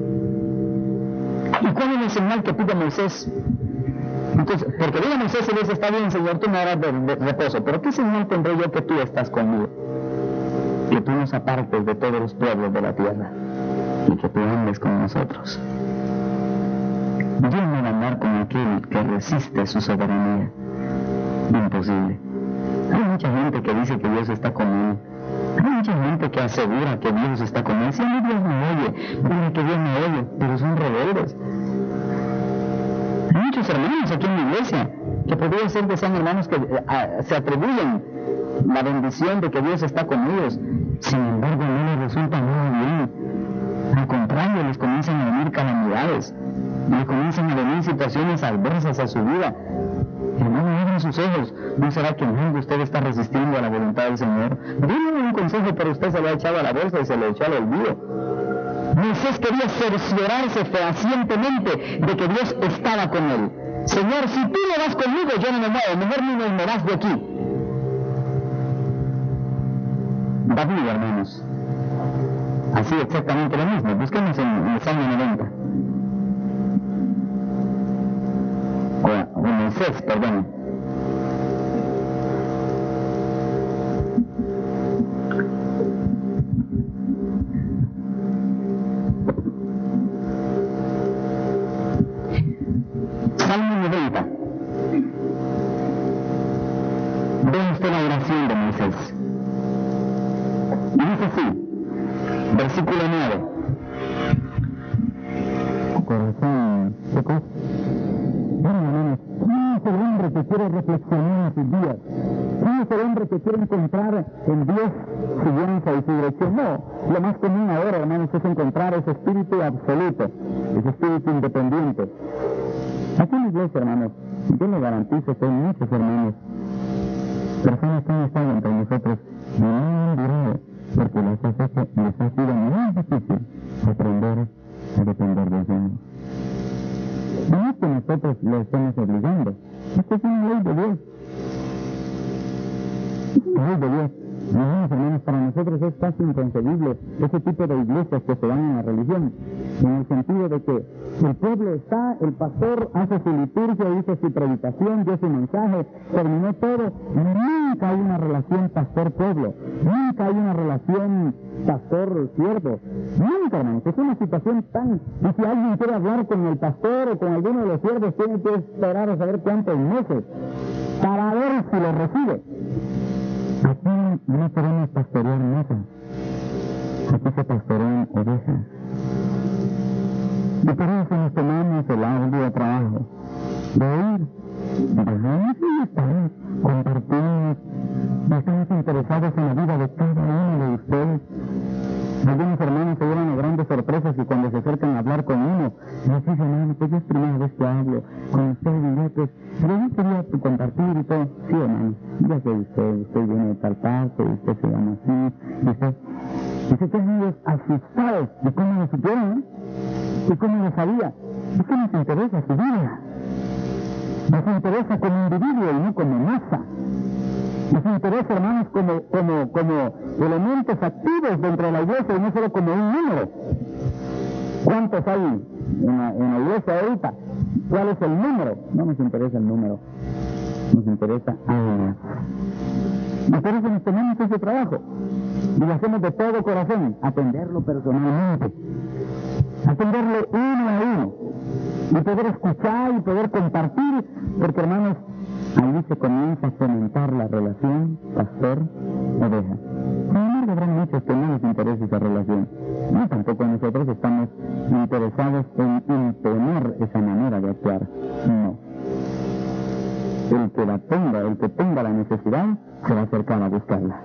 ¿Y cuál es la señal que pide Moisés? Entonces, porque diga Moisés, y dice, está bien, Señor, tú me harás de reposo, pero ¿qué señal tendré yo que tú estás conmigo? Que tú nos apartes de todos los pueblos de la tierra y que tú andes con nosotros. Dios no va a andar con aquel que resiste su soberanía. Imposible. Hay mucha gente que dice que Dios está con él. Hay mucha gente que asegura que Dios está con él. Si a mí Dios me oye, dile que Dios me oye, pero son rebeldes. Hay muchos hermanos aquí en la iglesia que podría ser que sean hermanos que se atribuyen la bendición de que Dios está con ellos. Sin embargo, no les resulta nada bien. Al contrario, les comienzan a venir calamidades, les comienzan a venir situaciones adversas a su vida. Hermano, abran sus ojos. ¿No será que nunca usted está resistiendo a la voluntad del Señor? Dile un consejo, pero usted se lo ha echado a la bolsa y se lo echó al olvido. Moisés quería cerciorarse fehacientemente de que Dios estaba con él. Señor, si tú no vas conmigo, yo no me muevo, mejor ni me moverás de aquí. David, hermanos, así exactamente lo mismo. Busquemos en el Salmo 90. O Moisés, perdón. Salmo 90. Ve usted la oración de Moisés. Y dice así, versículo 9. Corazón, ¿qué cosa? Bueno, hermanos, ¿quién es el hombre que quiere reflexionar en sus días? ¿Quién es el hombre que quiere encontrar en Dios su guianza y su dirección? No, lo más común ahora, hermanos, es encontrar ese espíritu absoluto, ese espíritu independiente. Aquí en la iglesia, hermanos, yo le garantizo que hay muchos hermanos Personas que han estado entre nosotros y no han durado porque les ha sido muy difícil aprender a depender del Señor. No es que nosotros lo estemos obligando, esto es una ley de Dios. La ley de Dios. Mis hermanos, para nosotros es casi inconcebible ese tipo de iglesias que se dan en la religión, en el sentido de que el pueblo está, el pastor hace su liturgia, hizo su predicación, dio su mensaje, terminó todo. Nunca hay una relación pastor-pueblo, nunca hay una relación pastor-siervo, nunca, hermanos. Es una situación tan... Y si alguien quiere hablar con el pastor o con alguno de los siervos, tiene que esperar a saber cuántos meses para ver si lo recibe. Aquí no queremos pastorear nada. Aquí se pastorean ovejas. Y por eso nos tomamos el arduo trabajo de ir, bajamos y estamos, compartimos, estamos interesados en la vida de cada uno de ustedes. Algunos hermanos se llevan a grandes sorpresas y cuando se acercan a hablar con uno, nos dicen, hermano, pues es primera vez que hablo con usted y yo, pues, pero yo quería compartir y todo. Sí, hermano, ya sé usted viene de tal parte, usted se llama así, y se quedan ellos asustados de cómo lo supieron, ¿no? Y cómo lo sabía. Es que nos interesa su vida. Nos interesa como individuo y no como masa. Nos interesa, hermanos, como elementos activos dentro de la iglesia y no solo como un número. ¿Cuántos hay en la iglesia ahorita? ¿Cuál es el número? No nos interesa el número. Nos interesa almas. Y por eso nos tomamos ese trabajo. Y lo hacemos de todo corazón. Atenderlo personalmente. Atenderlo uno a uno. Y poder escuchar y poder compartir. Porque, hermanos, ahí se comienza a fomentar la relación pastor-oveja. Sin embargo, habrá muchos que no les interesa esa relación. No, tampoco nosotros estamos interesados en imponer esa manera de actuar. No. El que tenga la necesidad, se va a acercar a buscarla.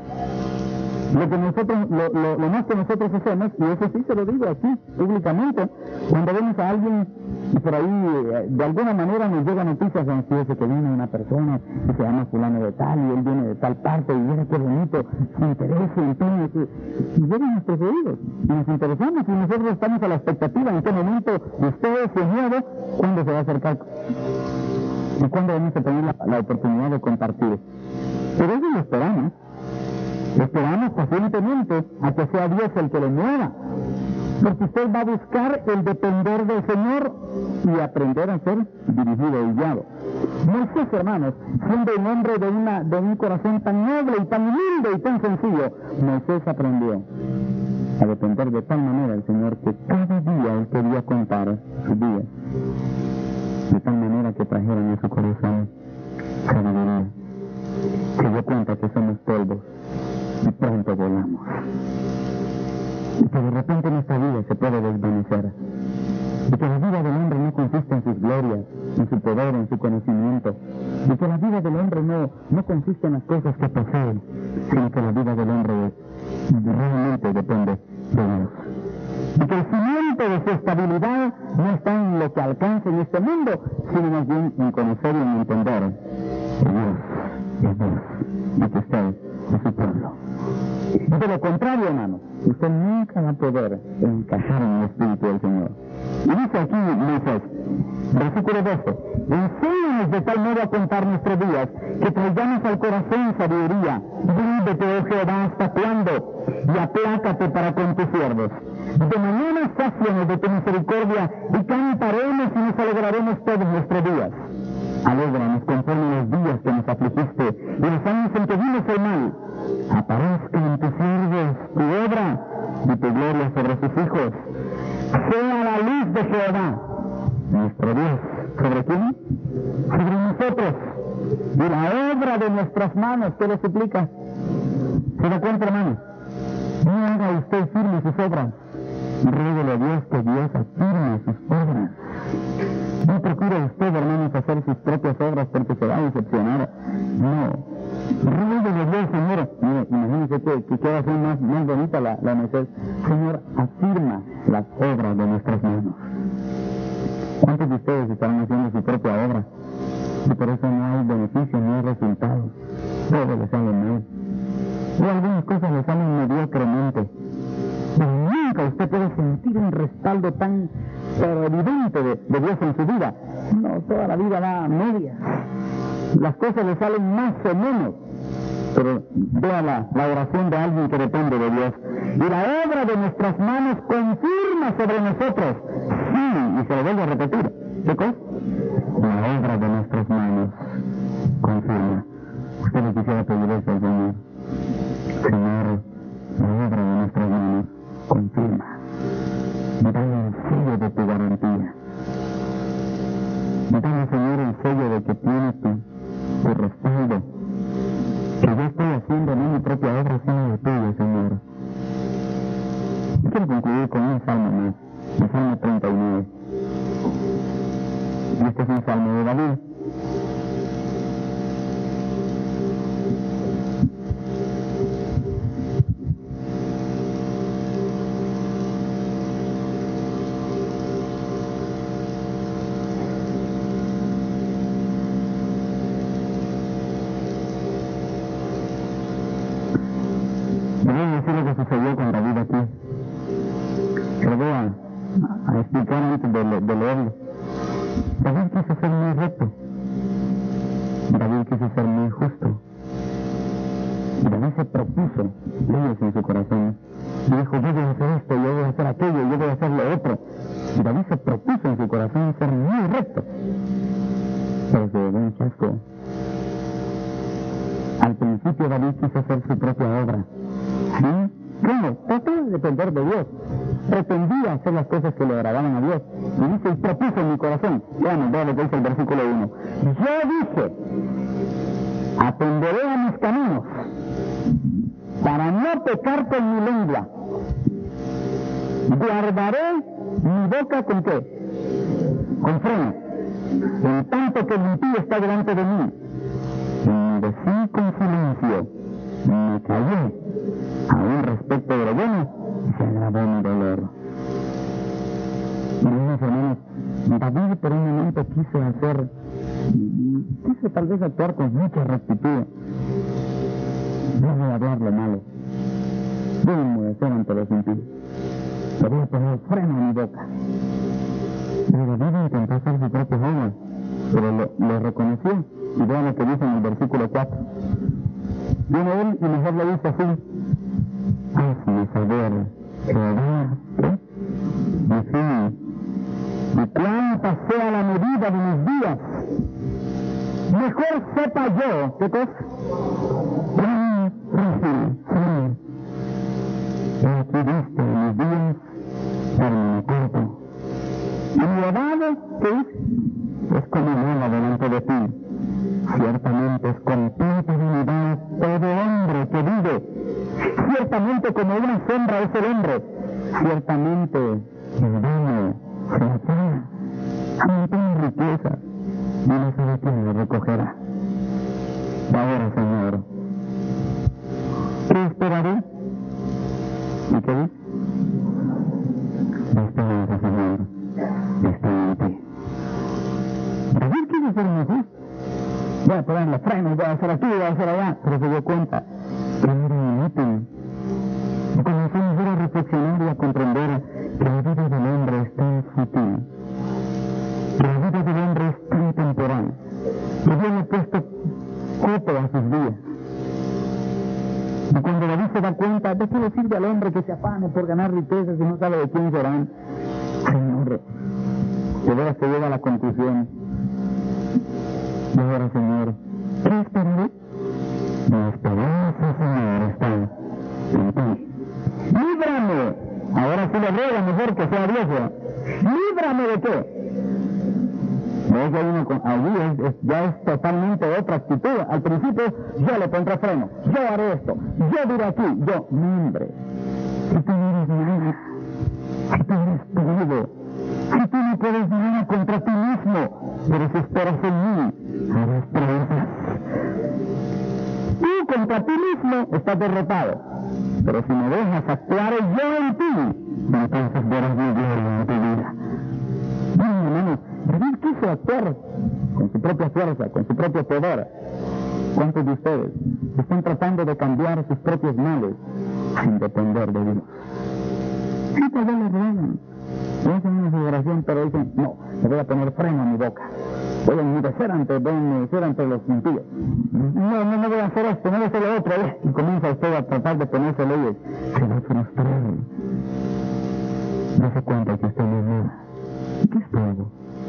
Lo más que nosotros hacemos, y eso sí se lo digo aquí públicamente, cuando vemos a alguien y por ahí de alguna manera nos llega noticias, fíjese que viene una persona que se llama fulano de tal y él viene de tal parte y mira qué bonito, su interés, entonces, y llegan nuestros oídos y nos interesamos y nosotros estamos a la expectativa en qué momento ustedes se mueven, cuándo se va a acercar y cuándo vamos a tener la oportunidad de compartir. Pero eso lo esperamos. Esperamos pacientemente a que sea Dios el que lo mueva, porque usted va a buscar el depender del Señor y aprender a ser dirigido y guiado. Moisés, hermanos, siendo un hombre de un corazón tan noble y tan humilde y tan sencillo, Moisés aprendió a depender de tal manera del Señor que cada día él quería contar su día, de tal manera que trajeran a su corazón sabiduría. Se dio cuenta que somos polvos y pronto volamos. Y que de repente nuestra vida se puede desvanecer. Y que la vida del hombre no consiste en sus glorias, en su poder, en su conocimiento. Y que la vida del hombre no consiste en las cosas que posee, sino que la vida del hombre realmente depende de Dios. Y que el cimiento de su estabilidad no está en lo que alcance en este mundo, sino más bien en conocer y en entender que Dios es Dios y que usted es su pueblo. De lo contrario, hermano, usted nunca va a poder encajar en el Espíritu del Señor. Y dice aquí Moisés, versículo 12, enséñanos de tal modo a contar nuestros días, que traigamos al corazón sabiduría. Víndete, oh Jehová, ¿hasta cuándo? Y aplácate para con tus siervos. De mañana sácianos de tu misericordia, y cantaremos y nos alegraremos todos nuestros días. Alégranos conforme los días que nos afligiste, y los años en que vimos el mal. Aparezca en tus siervos tu obra, y tu gloria sobre sus hijos. Sea la luz de Jehová, nuestro Dios. ¿Sobre quién? Sobre nosotros. Y la obra de nuestras manos, ¿qué le suplica? ¿Se da cuenta, hermano? No haga usted firme sus obras. Ruégale a Dios que Dios afirme sus obras. No procure usted, hermanos, hacer sus propias obras porque se va a decepcionar. No. Ruégale a Dios, Señor. Mire, imagínense que queda así más bonita la Moisés. Señor, afirma las obras de nuestras manos. ¿Cuántos de ustedes estarán haciendo su propia obra? Y por eso no hay beneficio, no hay resultados. todo le sale mal. Y algunas cosas le salen mediocremente. Pero nunca usted puede sentir un respaldo tan evidente de Dios en su vida. No, toda la vida va a media. Las cosas le salen más o menos. Pero vea la oración de alguien que depende de Dios. Y la obra de nuestras manos confirma sobre nosotros. Sí, y se lo vuelvo a repetir. ¿Qué cosa? La obra de nuestras manos confirma. Usted le quisiera pedir eso al Señor. Señor, la obra de nuestras manos confirma. Dale el sello de tu garantía. Dale, Señor, el sello de que tiene tu respaldo. Que yo estoy haciendo no mi propia obra, sino la tuya, Señor. Yo quiero concluir con un salmo más, el Salmo 39. Y este es un salmo de David. Sucedió con David aquí. Se lo voy a explicar antes de leerlo. David quiso ser muy recto. David quiso ser muy justo. Y David se propuso leyes en su corazón. Y dijo, yo voy a hacer esto, yo voy a hacer aquello, yo voy a hacer lo otro. Y David se propuso en su corazón ser muy recto. Pero se dio un chasco. Al principio David quiso hacer su propia obra. ¿Sí? Bueno, trató de depender de Dios. Pretendía hacer las cosas que le agradaban a Dios. Y dice, y propuso en mi corazón. Vean lo que dice el versículo 1. Yo dije, atenderé a mis caminos para no pecar con mi lengua. Guardaré mi boca con qué? Con freno. En tanto que el impío está delante de mí. Enmudecí con silencio. Me callé. Aún respecto de lo bueno, se agravó mi dolor. Mis hermanos, David por un momento quiso tal vez actuar con mucha rectitud. No voy a hablar lo malo. Voy a enmudecer ante los impíos. Le voy a poner freno a mi boca. Pero David intentó hacer su propia obra, pero lo reconoció. Y vean lo que dice en el versículo 4. Viene él y mejor le dice así. Hazme saber, Jehová, mi fin, y cuánta sea la medida de mis días. Mejor sepa yo, ¿qué cosa? Aquí viste mis días, término corto. Y mi edad, ¿qué es como nada delante de ti. Ciertamente es completa dignidad todo hombre que vive. Ciertamente como una sombra es el hombre. Ciertamente el vino se afana. Amontona riqueza y no sabe quién lo recogerá. Ahora, Señor, ¿qué esperaré? ¿Y qué dice? La esperanza, Señor, está en ti. David quiere ser muy justo. Voy a ponerle frenos, voy a hacer aquí, voy a hacer allá, pero se dio cuenta que era inútil. Y comenzó a reflexionar y a comprender que la vida del hombre es tan sutil, que la vida del hombre es tan temporal, que Dios le ha puesto coto a sus días. Y cuando David se da cuenta, ¿de qué le sirve al hombre que se afane por ganar riquezas y no sabe de quién serán? Señor, de veras se llega a la conclusión. Y ahora, Señor, ¿qué esperaré? Mi esperanza, Señor, está en ti. ¡Líbrame! Ahora sí le ruego mejor que sea Dios. ¿Líbrame de qué? ¿Ves? Allí ya es totalmente otra actitud. Al principio, yo le pondré freno, yo haré esto, yo diré aquí, yo, mi hombre. Si tú no eres nada, si tú eres perdido, si tú no puedes nada contra ti mismo, pero si esperas en mí, harás proezas. Tú contra ti mismo estás derrotado, pero si me dejas actuar yo en ti, entonces verás mi gloria en tu vida. Bien, hermanos, David quiso actuar con su propia fuerza, con su propio poder, ¿Cuántos de ustedes están tratando de cambiar sus propios males sin depender de Dios? Sí, tal vez les ruegan, le hacen una oración, pero dicen, no, me voy a poner freno a mi boca, voy a enmudecer ante los impíos, no voy a hacer esto, no voy a hacer lo otro, y comienza usted a tratar de ponerse leyes, se va a frustrar, no se cuenta que usted no es nada. ¿Qué es todo?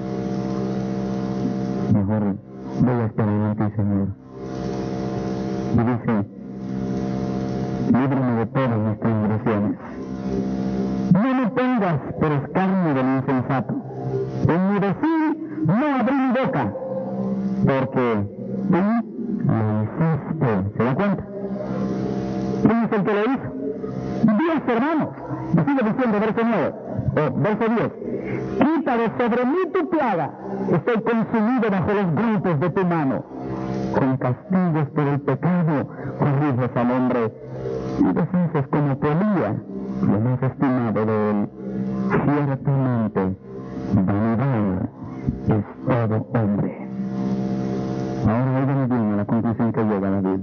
Mejor voy a esperar en ti, Señor. Y dice, líbrame de todas mis transgresiones. No me pongas por escarnio del insensato. Enmudecí, no abrí mi boca, porque tú lo hiciste. ¿Se da cuenta? ¿Quién es el que lo hizo? Dios, hermanos. Y sigue diciendo, verso 9, verso 10. Quita de sobre mí tu plaga, estoy consumido bajo los golpes de tu mano. Con castigos por el pecado corriges al hombre y deshaces como Polía, lo más estimado de él. Ciertamente, vanidad es todo hombre. Ahora oigan bien a la conclusión que llega David.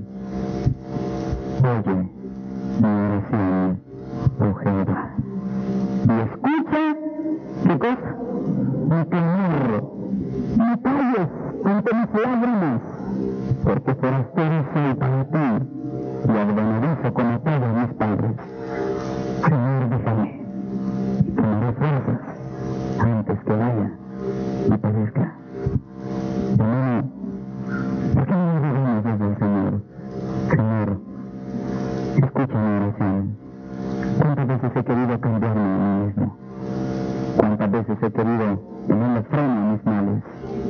Oye mi oración, oh Jehová, y escucha, ¿qué cosa? Mi clamor, no calles ante mis lágrimas, porque forastero soy para ti, y advenedizo como todos mis padres. Señor, déjame, tomaré fuerzas antes que vaya y padezca. Hermano, ¿por qué no me digamos desde el Señor? Señor, escucha mi oración. ¿Cuántas veces he querido cambiarme a mí mismo? ¿Cuántas veces he querido ponerle freno a mis males?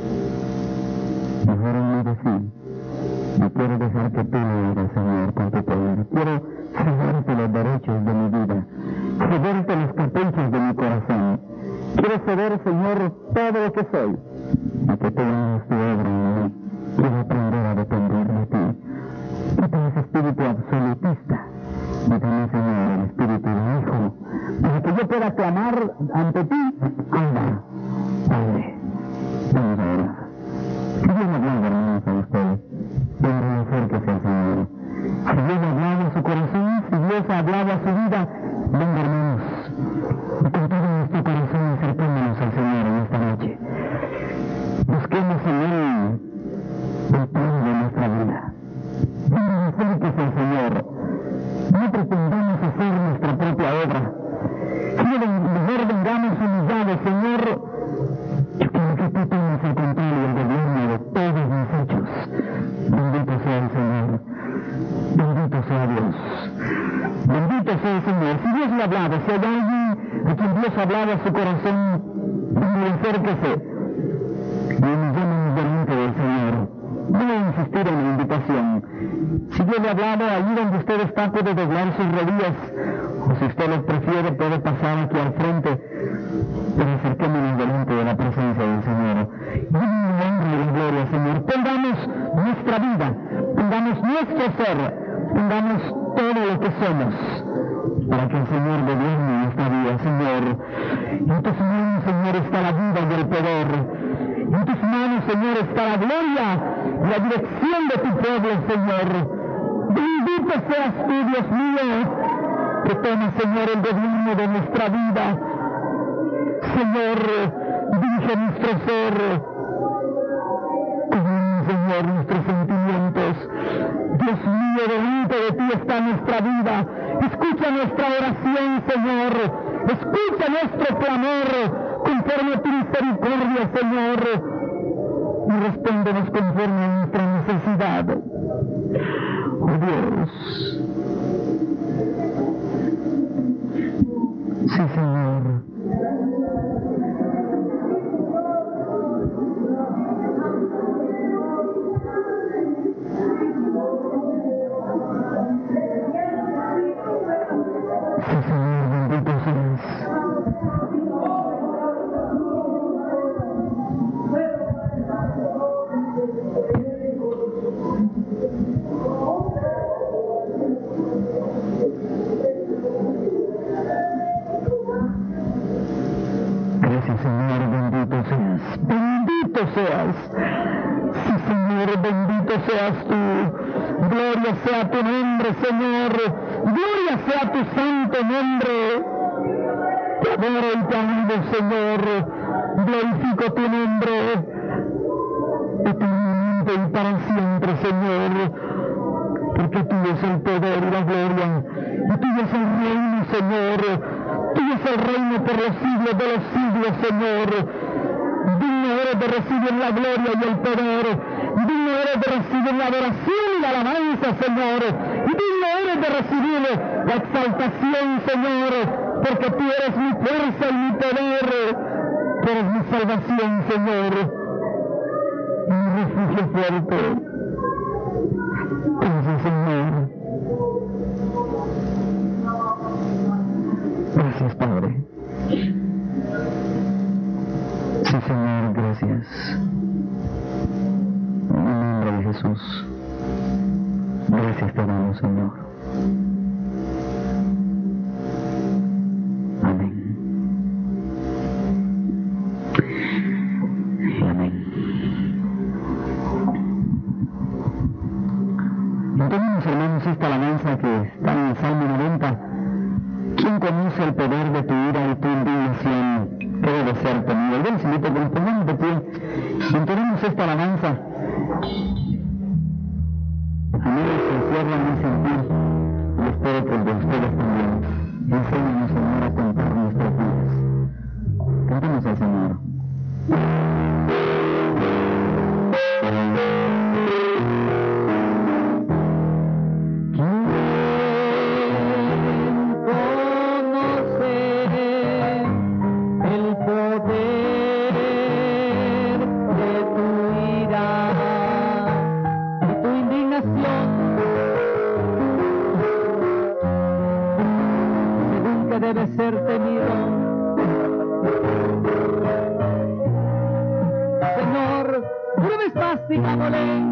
Mejor enmudecí. No quiero dejar que tú lo hagas, Señor, con tu poder. Quiero cederte los derechos de mi vida, cederte los caprichos de mi corazón. Quiero ceder, Señor, todo lo que soy, a que tú hagas tu obra en mí. Quiero aprender a depender de ti. Quita ese espíritu absolutista. Y también, Señor, el espíritu de hijo, para que yo pueda clamar ante ti, anda, Padre. Vamos a orar. Si Dios me habla, hermanos, a ustedes, vengan acérquese al Señor. Si Dios ha hablado a su corazón, si Dios ha hablado a su vida, venga, hermanos, y con todo nuestro corazón acercémonos al Señor en esta noche. Busquemos en Él el plan de nuestra vida. Vengan acérquese al Señor. No pretendamos hacer nuestra propia obra. Si mejor vengamos humillados, Señor, yo quiero que tú tomes el control y el gobierno de todos mis hechos. Bendito sea el Señor. Bendito sea Dios. Bendito sea el Señor. Si Dios le ha hablado, si hay alguien a quien Dios ha hablado a su corazón, venga, acérquese y humillémonos delante del Señor. Voy a insistir en la invitación. Si Dios le ha hablado, allí donde usted está puede doblar sus rodillas, o si usted lo prefiere puede pasar aquí al frente, pero acerquémonos delante de la presencia del Señor. Y en la honra y la gloria, Señor, pongamos nuestra vida, pongamos nuestro ser, pongamos todo lo que somos, para que el Señor gobierne nuestra vida, Señor. En tus manos, Señor, está la vida y el poder. En tus manos, Señor, está la gloria y la dirección de tu pueblo, Señor. Bendito seas tú, Dios mío, que tomes, Señor, el gobierno de nuestra vida. Señor, dirige nuestro ser, gobierna, Señor, nuestros sentimientos. Dios mío, delante de ti está nuestra vida. Escucha nuestra oración, Señor. Escucha nuestro clamor conforme a tu misericordia, Señor. Y respóndenos conforme a nuestra necesidad. Oh Dios. Sí, Señor. Sí, Señor, bendito seas. Gracias, Señor, bendito seas. Bendito seas. Sí, Señor, bendito seas tú. Gloria sea tu nombre, Señor. Gloria sea tu santo nombre. Te adoro y te amo, Señor. Glorifico tu nombre eternamente y para siempre, Señor. Porque tuyo es el poder y la gloria. Y tuyo es el reino, Señor. Tuyo es el reino por los siglos de los siglos, Señor. Digno eres de recibir la gloria y el poder. Digno eres de recibir la adoración y la alabanza, Señor. Y digno eres de recibir la exaltación, Señor. Porque tú eres mi fuerza y mi poder. Tú eres mi salvación, Señor. Mi refugio fuerte. Gracias, Señor. Gracias, Padre. Sí, Señor, gracias. En el nombre de Jesús. Gracias te damos, Señor. Amén. Y amén. Entonces, hermanos, esta alabanza que está en el Salmo 90. ¿Quién conoce el poder de tu ira y tu indignación que debe ser tenido? Yo les invito a que nos pongamos de pie y entonemos esta alabanza. A mí se encierra mi sentir y espero que el de ustedes también. Enséñanos, Señor, a contar nuestras vidas. Cantemos al Señor. Debe ser temido. Señor, una vez más digámosle,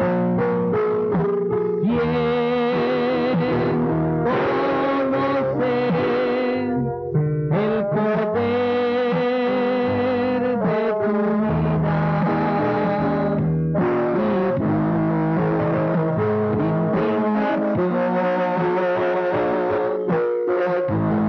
¿quién conoce el poder de tu vida y tu indignación?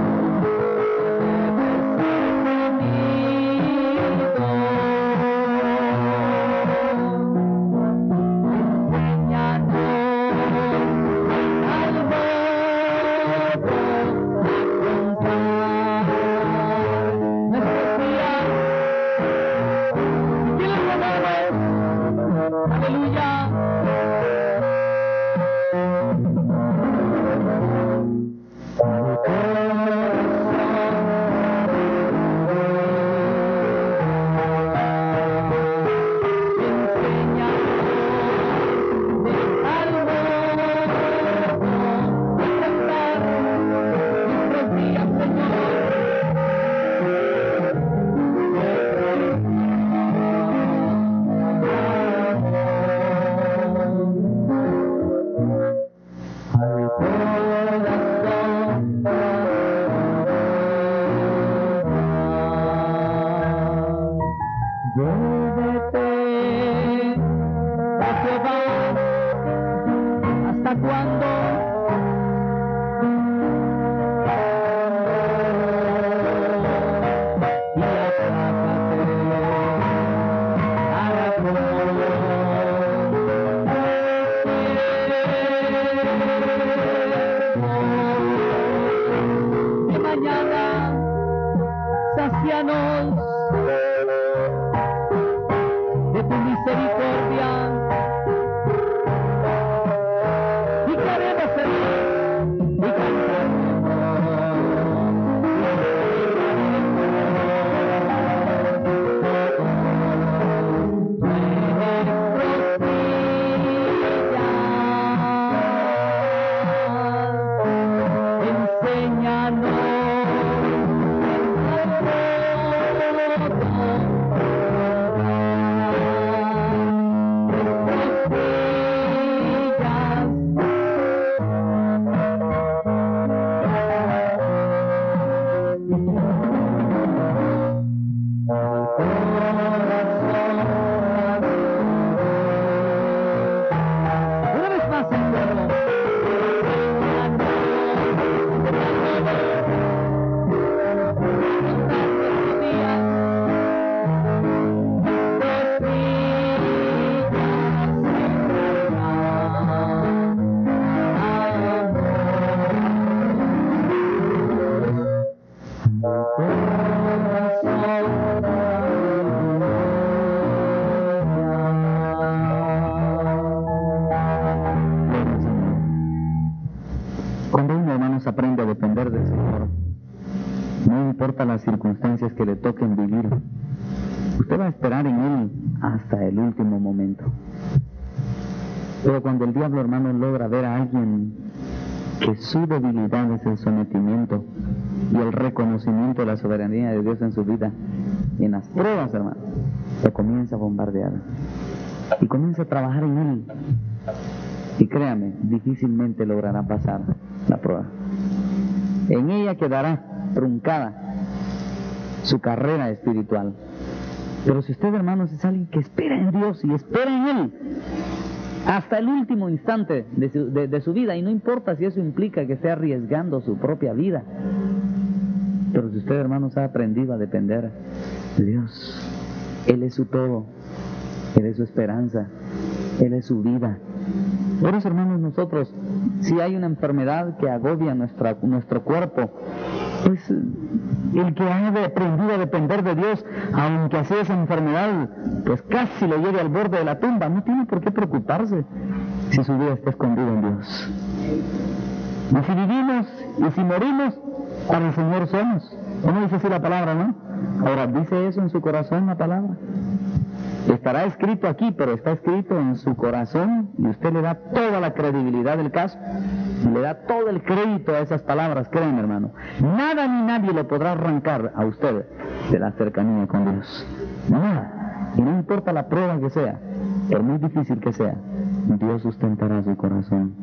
las circunstancias que le toquen vivir, usted va a esperar en Él hasta el último momento. Pero cuando el diablo, hermano, logra ver a alguien que su debilidad es el sometimiento y el reconocimiento de la soberanía de Dios en su vida, en las pruebas, hermano, lo comienza a bombardear y comienza a trabajar en Él. Y créame, difícilmente logrará pasar la prueba. En ella quedará truncada su carrera espiritual. Pero si usted, hermanos, es alguien que espera en Dios y espera en Él hasta el último instante de su vida, y no importa si eso implica que esté arriesgando su propia vida, pero si usted, hermanos, ha aprendido a depender de Dios, Él es su todo, Él es su esperanza, Él es su vida. Por eso, hermanos, nosotros, si hay una enfermedad que agobia nuestro cuerpo, pues el que ha aprendido a depender de Dios, aunque así esa enfermedad pues casi lo lleve al borde de la tumba, no tiene por qué preocuparse si su vida está escondida en Dios. Y si vivimos y si morimos, para el Señor somos. ¿Cómo dice así la palabra, no? Ahora, ¿dice eso en su corazón la palabra? Estará escrito aquí, pero está escrito en su corazón, y usted le da toda la credibilidad del caso, y le da todo el crédito a esas palabras. Créanme, hermano, nada ni nadie le podrá arrancar a usted de la cercanía con Dios. Nada. Y no importa la prueba que sea, por muy difícil que sea, Dios sustentará su corazón.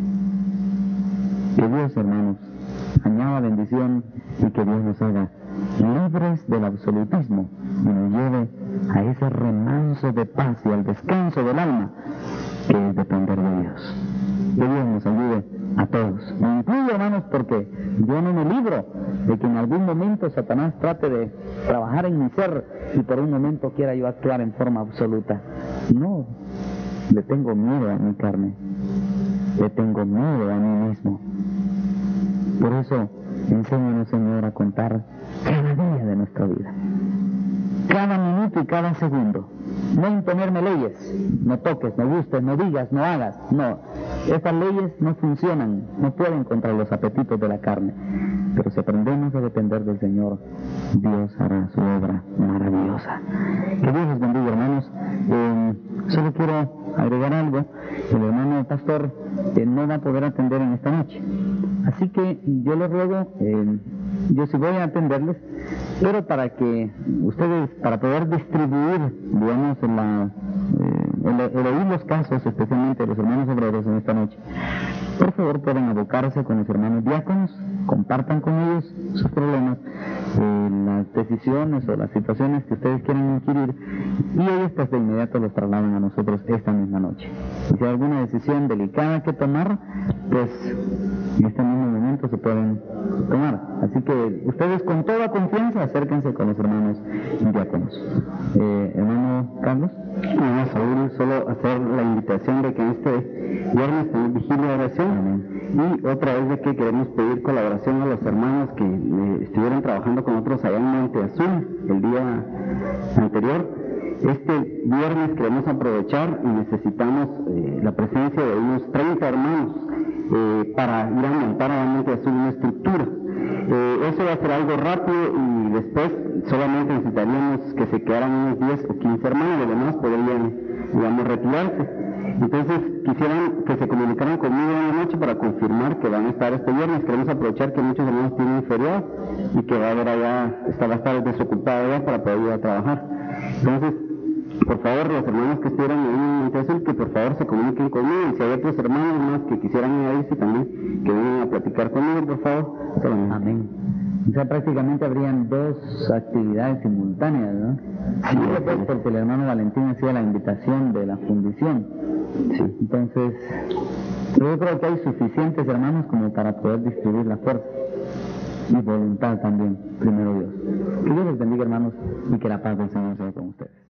Que Dios, hermanos, añada bendición y que Dios nos haga libres del absolutismo y nos lleve a ese remanso de paz y al descanso del alma que es depender de Dios. Que Dios nos ayude a todos. Me incluyo, hermanos, porque yo no me libro de que en algún momento Satanás trate de trabajar en mi ser y por un momento quiera yo actuar en forma absoluta. No, le tengo miedo a mi carne, le tengo miedo a mí mismo. Por eso, enséñanos, Señor, a contar cada día de nuestra vida, cada minuto y cada segundo. No imponerme leyes, no toques, no gustes, no digas, no hagas. No, estas leyes no funcionan, no pueden contra los apetitos de la carne. Pero si aprendemos a depender del Señor, Dios hará su obra maravillosa. Que Dios los bendiga, hermanos. Solo quiero agregar algo. El hermano pastor no va a poder atender en esta noche. Así que yo les ruego, yo sí voy a atenderles, pero para que ustedes, para poder distribuir, digamos, el oír los casos, especialmente de los hermanos obreros en esta noche, por favor pueden abocarse con los hermanos diáconos, compartan con ellos sus problemas, las decisiones o las situaciones que ustedes quieren inquirir, y ellos pues de inmediato los trasladan a nosotros esta misma noche. Y si hay alguna decisión delicada que tomar, pues en este mismo momento se pueden tomar. Así que ustedes con toda confianza acérquense con los hermanos diáconos. Hermano Carlos. Hermano Saúl, solo hacer la invitación de que este viernes tenemos vigilia de oración. Amén. Y otra vez de que queremos pedir colaboración a los hermanos que estuvieron trabajando con nosotros allá en Monte Azul el día anterior. Este viernes queremos aprovechar y necesitamos la presencia de unos 30 hermanos para ir a montar a Monte Azul una estructura. Eso va a ser algo rápido y después solamente necesitaríamos que se quedaran unos 10 o 15 hermanos, los demás podrían, digamos, retirarse. Entonces quisieran que se comunicaran conmigo en la noche para confirmar que van a estar este viernes. Queremos aprovechar que muchos hermanos tienen feriado y que va a haber allá, va a estar desocupado allá para poder ir a trabajar. Entonces, por favor, los hermanos que estuvieran ahí en Monte Azul, que por favor se comuniquen conmigo, y si hay otros hermanos más que quisieran añadirse también, que vengan a platicar conmigo, por favor. Amén. O sea, prácticamente habrían dos actividades simultáneas, ¿no? Sí, pues, porque el hermano Valentín hacía la invitación de la fundición. Sí. Entonces, yo creo que hay suficientes hermanos como para poder distribuir la fuerza y voluntad también, primero Dios. Que Dios les bendiga, hermanos, y que la paz del Señor sea con ustedes.